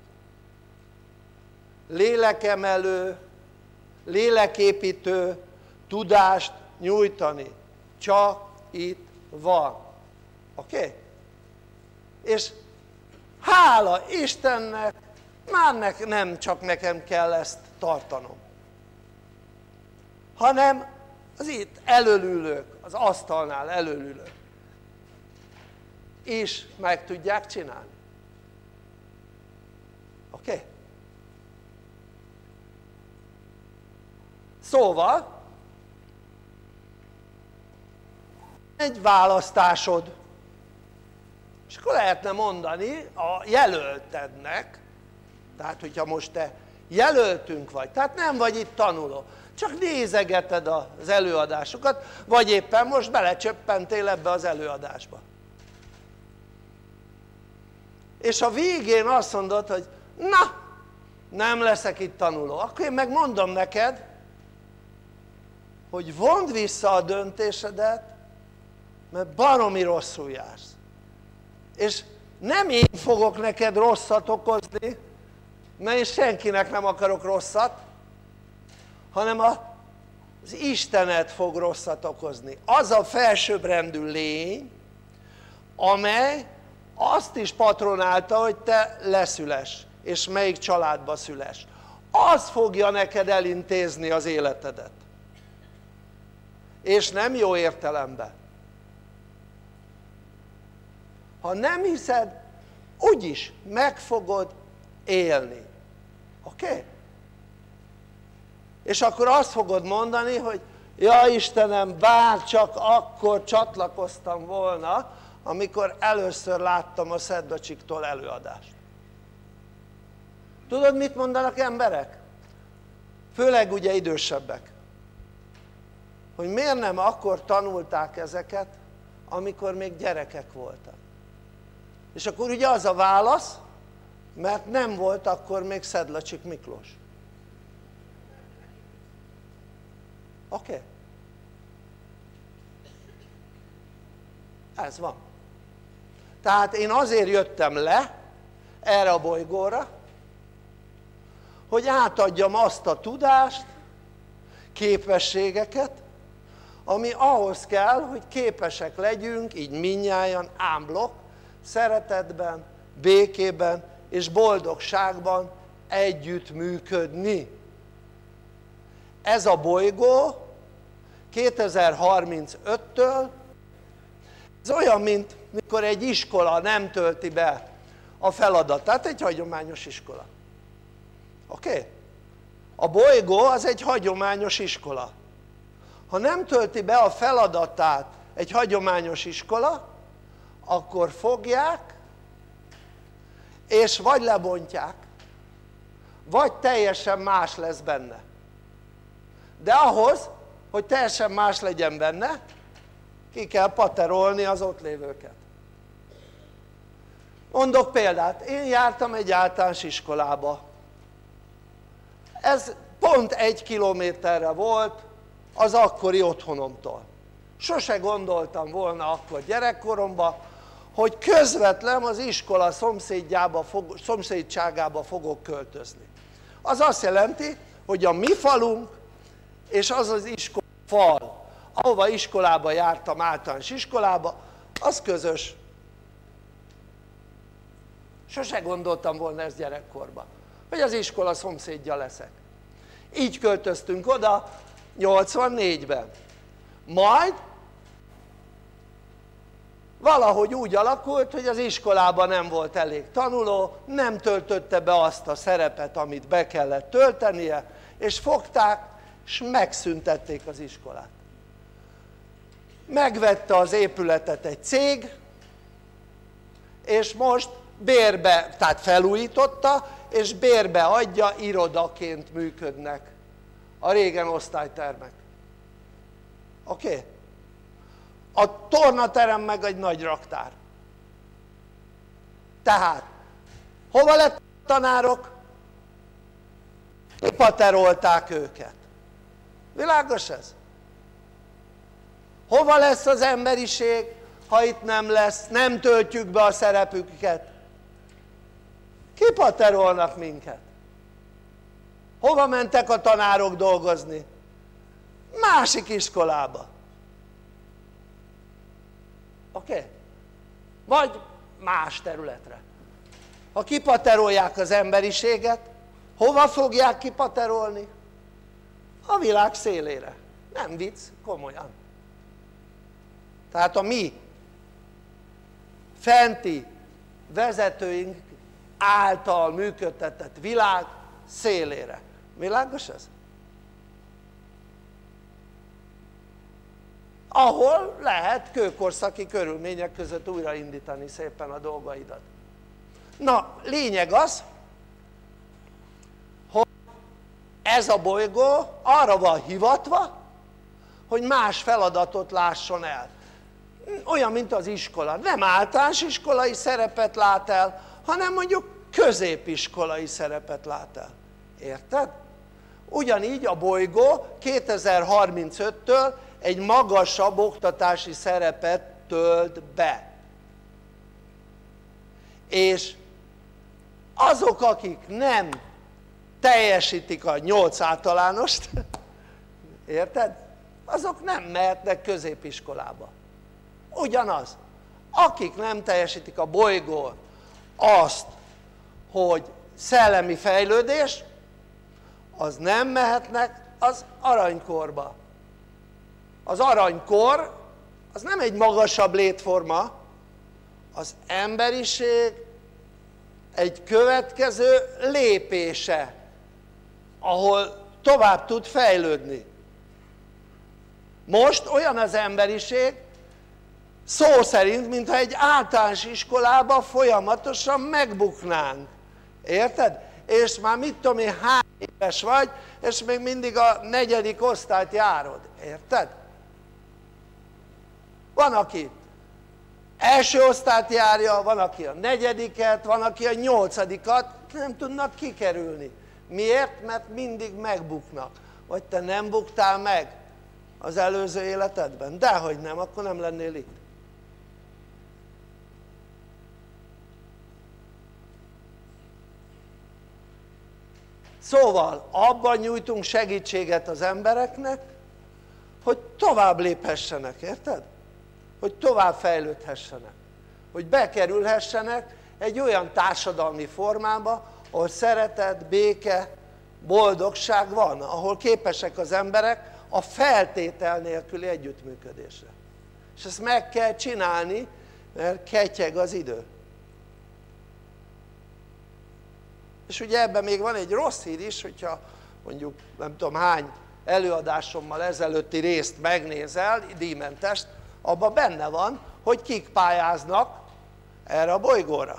lélekemelő, léleképítő tudást nyújtani. Csak itt van. Oké? Okay? És hála Istennek, már nem csak nekem kell ezt tartanom, hanem az itt elölülők, az asztalnál elölülők is meg tudják csinálni. Oké? Okay? Szóval egy választásod, és akkor lehetne mondani a jelöltednek, tehát hogyha most te jelöltünk vagy, tehát nem vagy itt tanuló, csak nézegeted az előadásokat, vagy éppen most belecsöppentél ebbe az előadásba. És a végén azt mondod, hogy na, nem leszek itt tanuló, akkor én meg mondom neked, hogy vondd vissza a döntésedet, mert baromi rosszul jársz. És nem én fogok neked rosszat okozni, mert én senkinek nem akarok rosszat, hanem az Istenet fog rosszat okozni. Az a felsőbbrendű lény, amely azt is patronálta, hogy te leszüless, és melyik családba szüless. Az fogja neked elintézni az életedet. És nem jó értelemben. Ha nem hiszed, úgyis meg fogod élni. Oké? Okay? És akkor azt fogod mondani, hogy ja Istenem, bár csak akkor csatlakoztam volna, amikor először láttam a Szedlacsiktól előadást. Tudod, mit mondanak emberek? Főleg ugye idősebbek. Hogy miért nem akkor tanulták ezeket, amikor még gyerekek voltak. És akkor ugye az a válasz, mert nem volt akkor még Szedlacsik Miklós. Oké? Okay. Ez van. Tehát én azért jöttem le erre a bolygóra, hogy átadjam azt a tudást, képességeket, ami ahhoz kell, hogy képesek legyünk, így mindnyájan ámblok, szeretetben, békében és boldogságban együttműködni. Ez a bolygó kétezer-harmincöttől ez olyan, mint mikor egy iskola nem tölti be a feladatát, egy hagyományos iskola. Oké? Okay? A bolygó az egy hagyományos iskola. Ha nem tölti be a feladatát egy hagyományos iskola, akkor fogják, és vagy lebontják, vagy teljesen más lesz benne. De ahhoz, hogy teljesen más legyen benne, ki kell paterolni az ott lévőket. Mondok példát, én jártam egy általános iskolába. Ez pont egy kilométerre volt az akkori otthonomtól. Sose gondoltam volna akkor gyerekkoromban, hogy közvetlen az iskola szomszédjába fog, szomszédságába fogok költözni. Az azt jelenti, hogy a mi falunk és az az iskola fal, ahova iskolába jártam, általános iskolába, az közös. Sose gondoltam volna ezt gyerekkorban, hogy az iskola szomszédja leszek. Így költöztünk oda nyolcvannégyben. Majd valahogy úgy alakult, hogy az iskolában nem volt elég tanuló, nem töltötte be azt a szerepet, amit be kellett töltenie, és fogták, és megszüntették az iskolát. Megvette az épületet egy cég, és most bérbe, tehát felújította, és bérbe adja, irodaként működnek a régen osztálytermek. Oké? Okay? A tornaterem meg egy nagy raktár. Tehát, hova lett a tanárok? Kipaterolták őket. Világos ez? Hova lesz az emberiség, ha itt nem lesz, nem töltjük be a szerepüket? Kipaterolnak minket. Hova mentek a tanárok dolgozni? Másik iskolába. Oké? Okay? Vagy más területre. Ha kipaterolják az emberiséget, hova fogják kipaterolni? A világ szélére. Nem vicc, komolyan. Tehát a mi fenti vezetőink által működtetett világ szélére. Világos ez? Ahol lehet kőkorszaki körülmények között újraindítani szépen a dolgaidat. Na, lényeg az, hogy ez a bolygó arra van hivatva, hogy más feladatot lásson el. Olyan, mint az iskola. Nem általános iskolai szerepet lát el, hanem mondjuk középiskolai szerepet lát el. Érted? Ugyanígy a bolygó kétezer-harmincöttől egy magasabb oktatási szerepet tölt be. És azok, akik nem teljesítik a nyolc általánost, érted? Azok nem mehetnek középiskolába. Ugyanaz. Akik nem teljesítik a bolygón azt, hogy szellemi fejlődés, az nem mehetnek az aranykorba. Az aranykor az nem egy magasabb létforma, az emberiség egy következő lépése, ahol tovább tud fejlődni. Most olyan az emberiség, szó szerint, mintha egy általános iskolában folyamatosan megbuknánk, érted? És már mit tudom én, hány éves vagy, és még mindig a negyedik osztályt járod, érted? Van, aki első osztályt járja, van, aki a negyediket, van, aki a nyolcadikat, nem tudnak kikerülni. Miért? Mert mindig megbuknak. Vagy te nem buktál meg az előző életedben? Dehogy nem, akkor nem lennél itt. Szóval abban nyújtunk segítséget az embereknek, hogy tovább léphessenek, érted? Hogy tovább fejlődhessenek, hogy bekerülhessenek egy olyan társadalmi formába, ahol szeretet, béke, boldogság van, ahol képesek az emberek a feltétel nélküli együttműködésre. És ezt meg kell csinálni, mert ketyeg az idő. És ugye ebben még van egy rossz hír is, hogyha mondjuk nem tudom hány előadásommal ezelőtti részt megnézel, díjmentest, abban benne van, hogy kik pályáznak erre a bolygóra.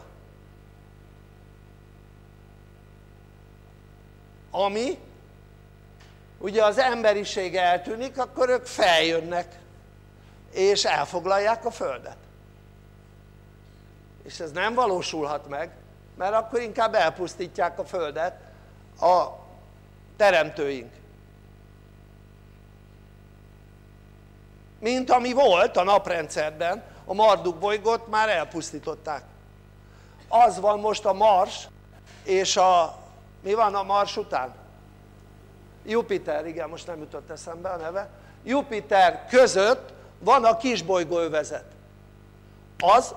Ami, ugye az emberiség eltűnik, akkor ők feljönnek, és elfoglalják a Földet. És ez nem valósulhat meg, mert akkor inkább elpusztítják a Földet a teremtőink. Mint ami volt a naprendszerben, a Marduk bolygót már elpusztították. Az van most a Mars, és a, mi van a Mars után? Jupiter, igen, most nem jutott eszembe a neve. Jupiter között van a kisbolygóövezet. Az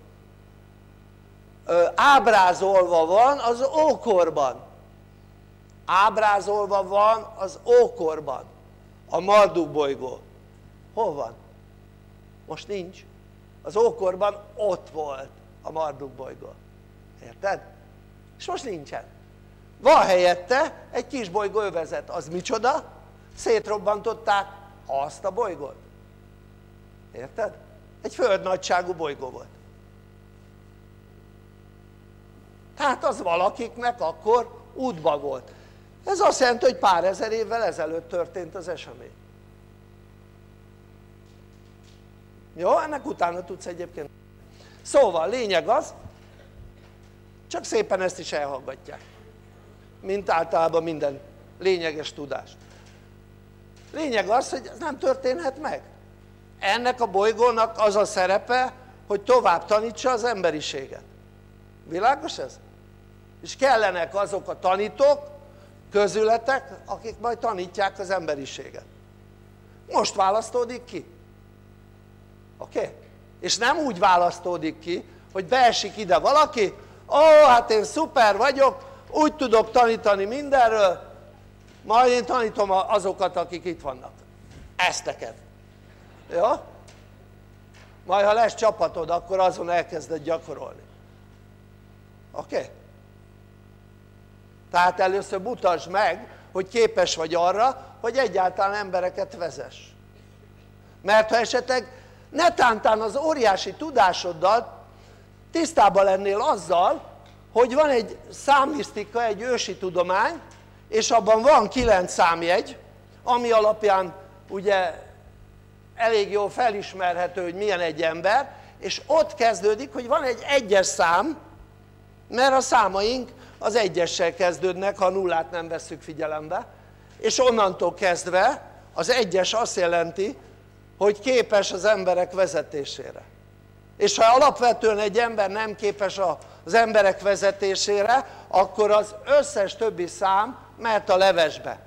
ö, ábrázolva van az ókorban. Ábrázolva van az ókorban a Marduk bolygó. Hol van? Most nincs. Az ókorban ott volt a Marduk bolygó. Érted? És most nincsen. Van helyette egy kis bolygóövezet. Az micsoda? Szétrobbantották azt a bolygót. Érted? Egy földnagyságú bolygó volt. Tehát az valakiknek akkor útba volt. Ez azt jelenti, hogy pár ezer évvel ezelőtt történt az esemény. Jó? Ennek utána tudsz egyébként. Szóval lényeg az, csak szépen ezt is elhallgatják, mint általában minden lényeges tudást. Lényeg az, hogy ez nem történhet meg. Ennek a bolygónak az a szerepe, hogy tovább tanítsa az emberiséget. Világos ez? És kellenek azok a tanítók közületek, akik majd tanítják az emberiséget. Most választódik ki. Oké? Okay? És nem úgy választódik ki, hogy beesik ide valaki, ó, hát én szuper vagyok, úgy tudok tanítani mindenről, majd én tanítom azokat, akik itt vannak. Ezteket. Jó? Majd ha lesz csapatod, akkor azon elkezded gyakorolni. Oké? Okay? Tehát először mutasd meg, hogy képes vagy arra, hogy egyáltalán embereket vezess. Mert ha esetleg netántán az óriási tudásoddal tisztában lennél azzal, hogy van egy számmisztika, egy ősi tudomány, és abban van kilenc számjegy, ami alapján ugye elég jól felismerhető, hogy milyen egy ember, és ott kezdődik, hogy van egy egyes szám, mert a számaink az egyessel kezdődnek, ha a nullát nem vesszük figyelembe, és onnantól kezdve az egyes azt jelenti, hogy képes az emberek vezetésére. És ha alapvetően egy ember nem képes az emberek vezetésére, akkor az összes többi szám mehet a levesbe.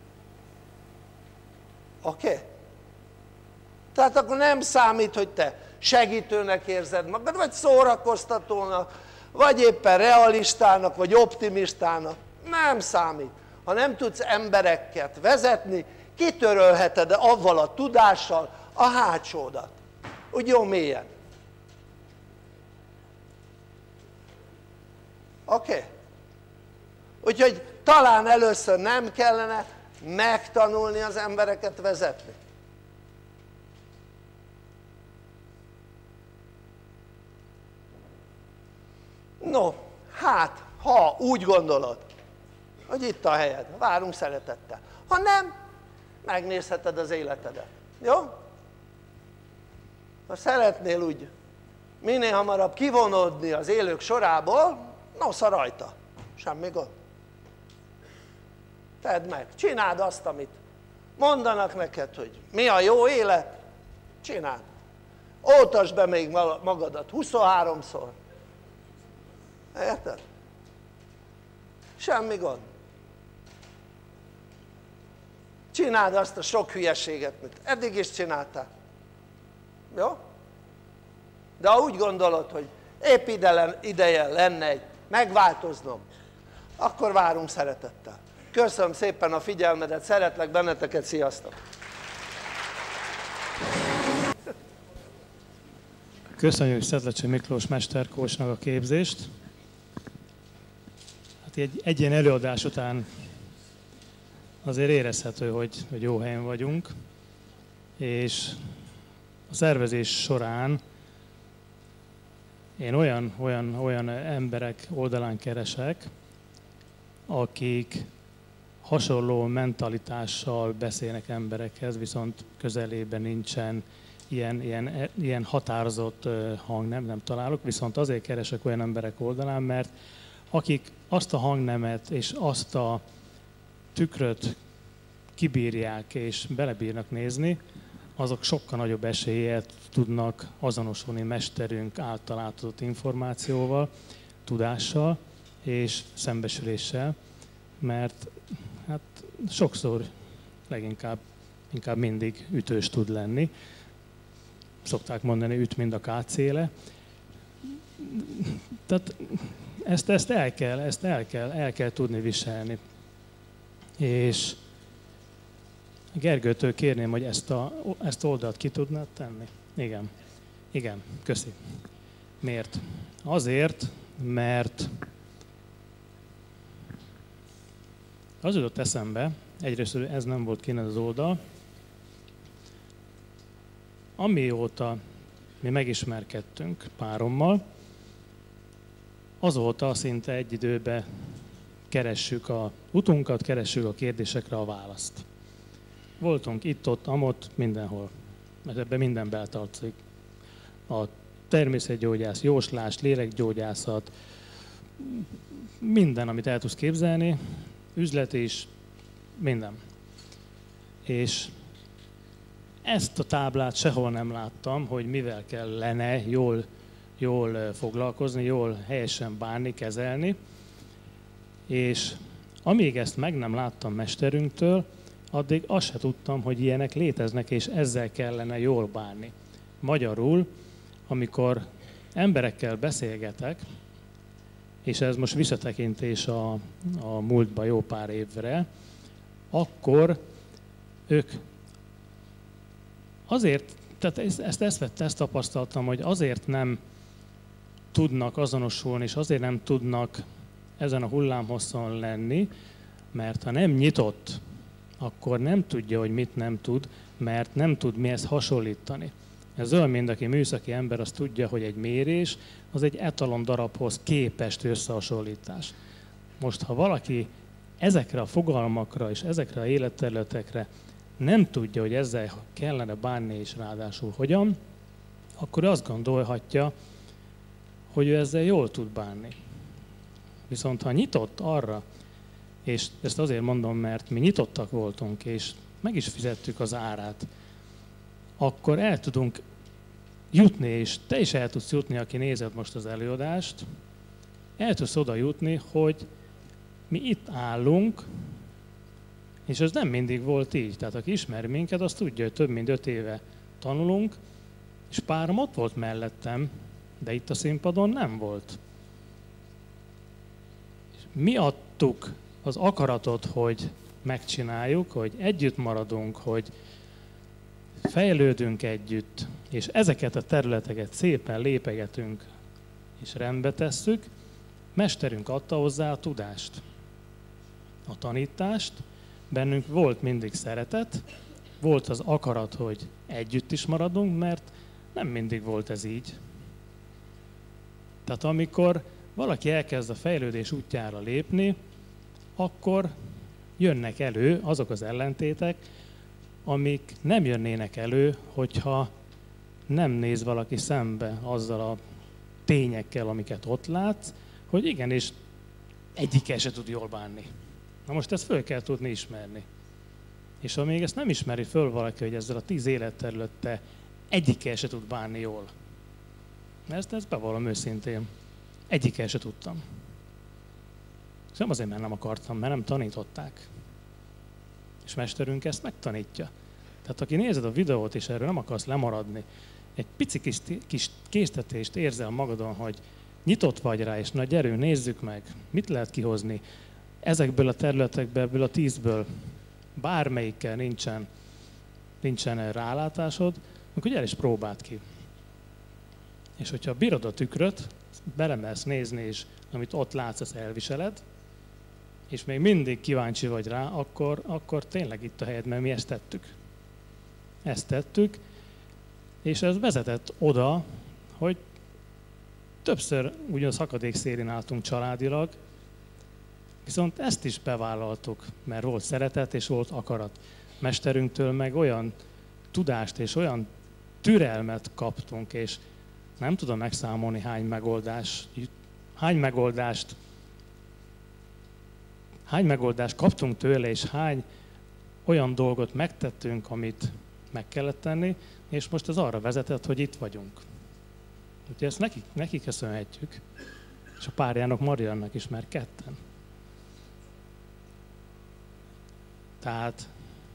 Oké? Okay? Tehát akkor nem számít, hogy te segítőnek érzed magad, vagy szórakoztatónak, vagy éppen realistának, vagy optimistának. Nem számít. Ha nem tudsz embereket vezetni, kitörölheted avval a tudással a hátsódat. Úgy jó mélyen. Oké? Okay? Úgyhogy talán először nem kellene megtanulni az embereket vezetni. No, hát ha úgy gondolod, hogy itt a helyed, várunk szeretettel. Ha nem, megnézheted az életedet, jó? Ha szeretnél úgy minél hamarabb kivonódni az élők sorából, nosza rajta, semmi gond. Tedd meg, csináld azt, amit mondanak neked, hogy mi a jó élet, csináld. Oltasd be még magadat huszonháromszor. Érted? Semmi gond. Csináld azt a sok hülyeséget, mint eddig is csináltál. Jó? De ha úgy gondolod, hogy épp ideje lenne egy megváltoznom, akkor várunk szeretettel. Köszönöm szépen a figyelmedet, szeretlek benneteket, sziasztok! Köszönjük Szedlacsi Miklós mesterkócsnak a képzést. Hát egy, egy ilyen előadás után azért érezhető, hogy, hogy jó helyen vagyunk, és a szervezés során én olyan, olyan, olyan emberek oldalán keresek, akik hasonló mentalitással beszélnek emberekhez, viszont közelében nincsen ilyen, ilyen, ilyen határozott hang, nem, nem találok, viszont azért keresek olyan emberek oldalán, mert akik azt a hangnemet és azt a tükröt kibírják és belebírnak nézni, azok sokkal nagyobb eséllyel tudnak azonosulni mesterünk által átadott információval, tudással és szembesüléssel, mert hát sokszor leginkább inkább mindig ütős tud lenni. Szokták mondani, üt mind a kácéle. Tehát ezt, ezt, el kell, ezt el kell, el kell tudni viselni. És Gergőtől kérném, hogy ezt a ezt oldalt ki tudnád tenni? Igen. Igen, köszi. Miért? Azért, mert az jutott eszembe, egyrészt ez nem volt kint az oldal, amióta mi megismerkedtünk párommal, azóta szinte egy időben keressük a utunkat, keressük a kérdésekre a választ. Voltunk itt-ott, amott, mindenhol, mert ebben minden beletartozik. A természetgyógyász, jóslás, lélekgyógyászat, minden, amit el tudsz képzelni, üzlet is, minden. És ezt a táblát sehol nem láttam, hogy mivel kellene jól, jól foglalkozni, jól helyesen bánni, kezelni. És amíg ezt meg nem láttam mesterünktől, addig azt se tudtam, hogy ilyenek léteznek, és ezzel kellene jól bánni. Magyarul, amikor emberekkel beszélgetek, és ez most visszatekintés a, a múltba jó pár évre, akkor ők azért, tehát ezt, ezt, ezt, ezt tapasztaltam, hogy azért nem tudnak azonosulni, és azért nem tudnak ezen a hullámhosszon lenni, mert ha nem nyitott, akkor nem tudja, hogy mit nem tud, mert nem tud mihez hasonlítani. Ez olyan, mint aki műszaki ember, az tudja, hogy egy mérés az egy etalon darabhoz képest összehasonlítás. Most, ha valaki ezekre a fogalmakra és ezekre a életterületekre nem tudja, hogy ezzel kellene bánni és ráadásul hogyan, akkor azt gondolhatja, hogy ő ezzel jól tud bánni. Viszont ha nyitott arra, és ezt azért mondom, mert mi nyitottak voltunk, és meg is fizettük az árát, akkor el tudunk jutni, és te is el tudsz jutni, aki nézed most az előadást, el tudsz oda jutni, hogy mi itt állunk, és ez nem mindig volt így. Tehát aki ismer minket, az tudja, hogy több mint öt éve tanulunk, és párom ott volt mellettem, de itt a színpadon nem volt. És mi adtuk az akaratot, hogy megcsináljuk, hogy együtt maradunk, hogy fejlődünk együtt, és ezeket a területeket szépen lépegetünk és rendbe tesszük, Mesterünk adta hozzá a tudást, a tanítást, bennünk volt mindig szeretet, volt az akarat, hogy együtt is maradunk, mert nem mindig volt ez így. Tehát amikor valaki elkezd a fejlődés útjára lépni, akkor jönnek elő azok az ellentétek, amik nem jönnének elő, hogyha nem néz valaki szembe azzal a tényekkel, amiket ott látsz, hogy igenis egyikkel se tud jól bánni. Na most ezt föl kell tudni ismerni. És amíg ezt nem ismeri föl valaki, hogy ezzel a tíz életterülete egyikkel se tud bánni jól. Ezt, ezt bevallom őszintén. Egyikkel se tudtam. És nem azért, mert nem akartam, mert nem tanították. És mesterünk ezt megtanítja. Tehát aki nézed a videót, és erről nem akarsz lemaradni, egy pici kis, kis késztetést érzel magadon, hogy nyitott vagy rá, és na gyerünk, nézzük meg, mit lehet kihozni. Ezekből a területekből, ebből a tízből bármelyikkel nincsen, nincsen rálátásod, akkor gyere és próbáld ki. És hogyha bírod a tükröt, belemelsz nézni, és amit ott látsz, azt elviseled, és még mindig kíváncsi vagy rá, akkor, akkor tényleg itt a helyed, mert mi ezt tettük. Ezt tettük, és ez vezetett oda, hogy többször ugyan szakadék szélén álltunk családilag, viszont ezt is bevállaltuk, mert volt szeretet és volt akarat. Mesterünktől meg olyan tudást és olyan türelmet kaptunk, és nem tudom megszámolni hány megoldás, hány megoldást, hány megoldást kaptunk tőle, és hány olyan dolgot megtettünk, amit meg kellett tenni, és most ez arra vezetett, hogy itt vagyunk. Úgyhogy ezt neki, neki köszönhetjük, és a párjának, Mariannak is, mert ketten. Tehát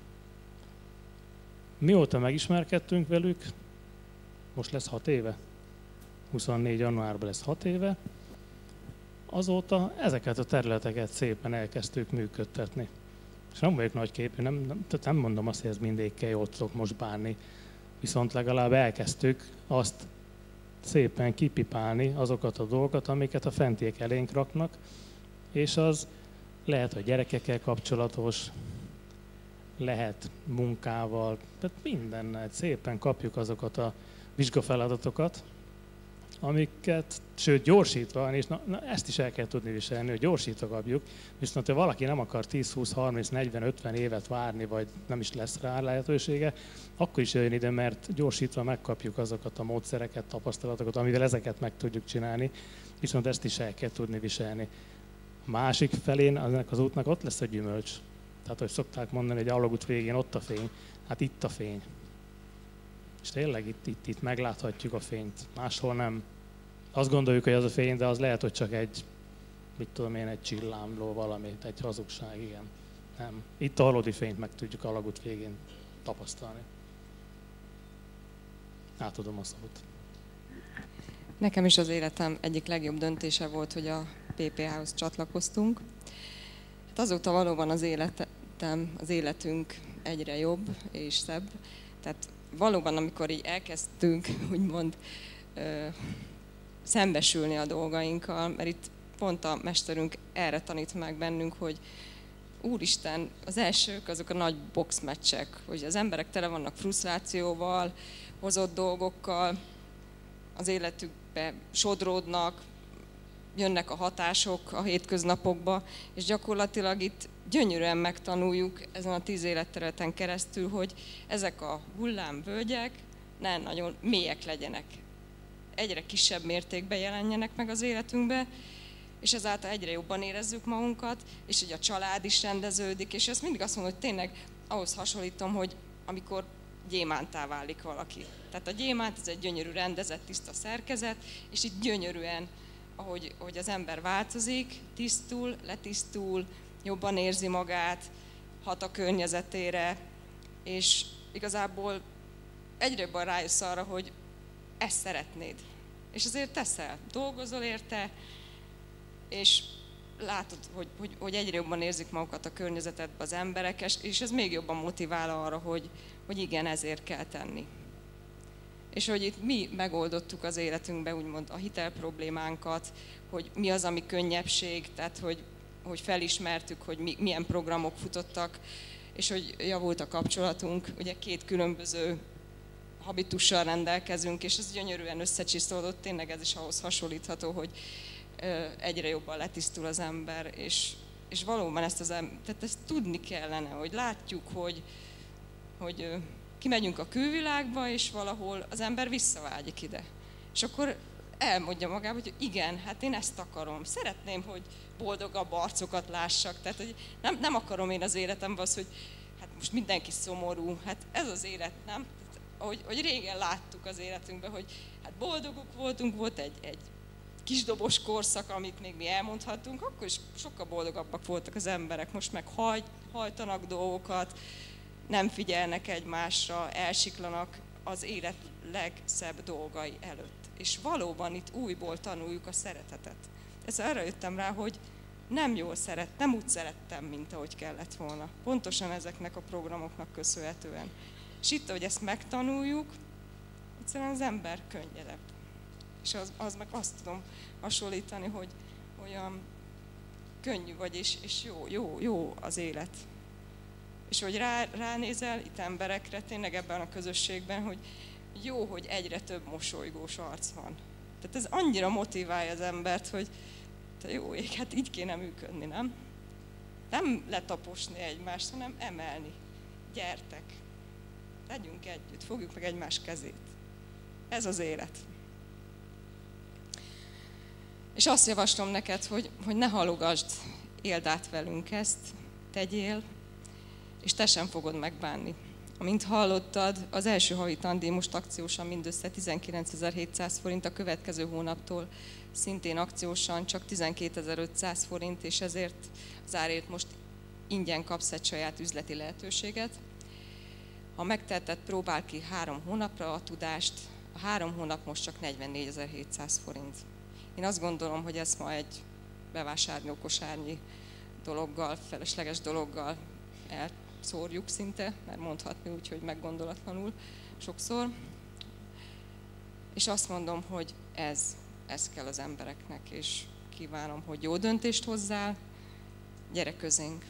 mióta megismerkedtünk velük, most lesz hat éve, huszonnégy januárban lesz hat éve, azóta ezeket a területeket szépen elkezdtük működtetni. És nem vagyok nagyképű, nem, nem, nem mondom azt, hogy ez mindegyikkel jól tudok most bánni, viszont legalább elkezdtük azt szépen kipipálni, azokat a dolgokat, amiket a fentiek elénk raknak, és az lehet, hogy gyerekekkel kapcsolatos, lehet munkával, tehát mindennel szépen kapjuk azokat a vizsgafeladatokat, amiket, sőt gyorsítva, és na, na, ezt is el kell tudni viselni, hogy gyorsítva kapjuk, viszont ha valaki nem akar tíz, húsz, harminc, negyven, ötven évet várni, vagy nem is lesz rá lehetősége, akkor is jön ide, mert gyorsítva megkapjuk azokat a módszereket, tapasztalatokat, amivel ezeket meg tudjuk csinálni, viszont ezt is el kell tudni viselni. A másik felén ennek az útnak ott lesz a gyümölcs. Tehát, hogy szokták mondani, hogy alagút végén ott a fény, hát itt a fény. És tényleg itt, itt, itt megláthatjuk a fényt, máshol nem. Azt gondoljuk, hogy az a fény, de az lehet, hogy csak egy, mit tudom én, egy csillámló valami, egy hazugság, igen. Nem. Itt a valódi fényt meg tudjuk alagút végén tapasztalni. Átadom a szót. Nekem is az életem egyik legjobb döntése volt, hogy a pé pé á-hoz csatlakoztunk. Hát azóta valóban az életem, az életünk egyre jobb és szebb. Tehát valóban, amikor így elkezdtünk, úgymond, ö, szembesülni a dolgainkkal, mert itt pont a mesterünk erre tanít meg bennünk, hogy úristen, az elsők azok a nagy boxmeccsek, hogy az emberek tele vannak frusztrációval, hozott dolgokkal, az életükbe sodródnak, jönnek a hatások a hétköznapokba, és gyakorlatilag itt gyönyörűen megtanuljuk ezen a tíz életterületen keresztül, hogy ezek a hullámvölgyek ne nagyon mélyek legyenek. Egyre kisebb mértékben jelenjenek meg az életünkbe, és ezáltal egyre jobban érezzük magunkat, és hogy a család is rendeződik, és ezt mindig azt mondom, hogy tényleg ahhoz hasonlítom, hogy amikor gyémántá válik valaki. Tehát a gyémánt, ez egy gyönyörű rendezett, tiszta szerkezet, és itt gyönyörűen, ahogy, ahogy az ember változik, tisztul, letisztul, jobban érzi magát, hat a környezetére, és igazából egyre jobban rájössz arra, hogy ezt szeretnéd. És azért teszel, dolgozol érte, és látod, hogy, hogy, hogy egyre jobban érzik magukat a környezetedben az emberek, és ez még jobban motivál arra, hogy, hogy igen, ezért kell tenni. és hogy itt mi megoldottuk az életünkben úgymond a hitel problémánkat, hogy mi az, ami könnyebbség, tehát hogy, hogy felismertük, hogy mi, milyen programok futottak, és hogy javult a kapcsolatunk. Ugye két különböző habitussal rendelkezünk, és ez gyönyörűen összecsiszolódott, tényleg ez is ahhoz hasonlítható, hogy egyre jobban letisztul az ember, és, és valóban ezt, az ember, tehát ezt tudni kellene, hogy látjuk, hogy, hogy kimegyünk a külvilágba, és valahol az ember visszavágyik ide. És akkor elmondja magába, hogy igen, hát én ezt akarom. Szeretném, hogy boldogabb arcokat lássak. Tehát, hogy nem, nem akarom én az életemben az, hogy hát most mindenki szomorú. Hát ez az élet, nem? Tehát, ahogy, ahogy régen láttuk az életünkben, hogy hát boldogok voltunk, volt egy, egy kisdobos korszak, amit még mi elmondhatunk, akkor is sokkal boldogabbak voltak az emberek. Most meg haj, hajtanak dolgokat, nem figyelnek egymásra, elsiklanak az élet legszebb dolgai előtt. És valóban itt újból tanuljuk a szeretetet. Ez arra jöttem rá, hogy nem jól szeret, nem úgy szerettem, mint ahogy kellett volna. Pontosan ezeknek a programoknak köszönhetően. És itt, hogy ezt megtanuljuk, egyszerűen az ember könnyedebb. És az, az meg azt tudom hasonlítani, hogy olyan könnyű vagy, és, és jó, jó, jó az élet. És hogy rá, ránézel itt emberekre, tényleg ebben a közösségben, hogy jó, hogy egyre több mosolygós arc van. Tehát ez annyira motiválja az embert, hogy te jó ég, hát így kéne működni, nem? Nem letaposni egymást, hanem emelni. Gyertek, legyünk együtt, fogjuk meg egymás kezét. Ez az élet. És azt javaslom neked, hogy, hogy ne halogasd, éld át velünk ezt, tegyél, és te sem fogod megbánni. Amint hallottad, az első havi tandíj most akciósan mindössze tizenkilencezer-hétszáz forint, a következő hónaptól szintén akciósan csak tizenkétezer-ötszáz forint, és ezért az árért most ingyen kapsz egy saját üzleti lehetőséget. Ha megteheted, próbál ki három hónapra a tudást, a három hónap most csak negyvennégyezer-hétszáz forint. Én azt gondolom, hogy ezt ma egy bevásárlókosárnyi dologgal, felesleges dologgal elszórjuk szinte, mert mondhatni úgy, hogy meggondolatlanul sokszor. És azt mondom, hogy ez, ez kell az embereknek, és kívánom, hogy jó döntést hozzál, gyere közénk.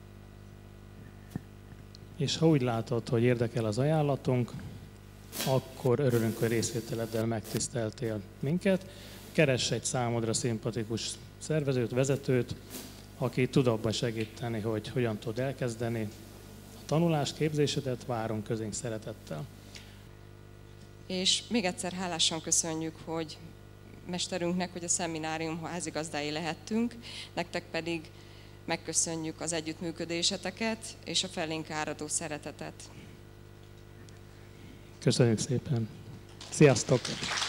És ha úgy látod, hogy érdekel az ajánlatunk, akkor örülünk, hogy részvételeddel megtiszteltél minket. Keress egy számodra szimpatikus szervezőt, vezetőt, aki tud abban segíteni, hogy hogyan tud elkezdeni a tanulást, képzésedet, várunk közénk szeretettel. És még egyszer hálásan köszönjük, hogy mesterünknek, hogy a szeminárium házigazdái lehettünk, nektek pedig megköszönjük az együttműködéseteket és a felénk áradó szeretetet. Köszönjük szépen! Sziasztok!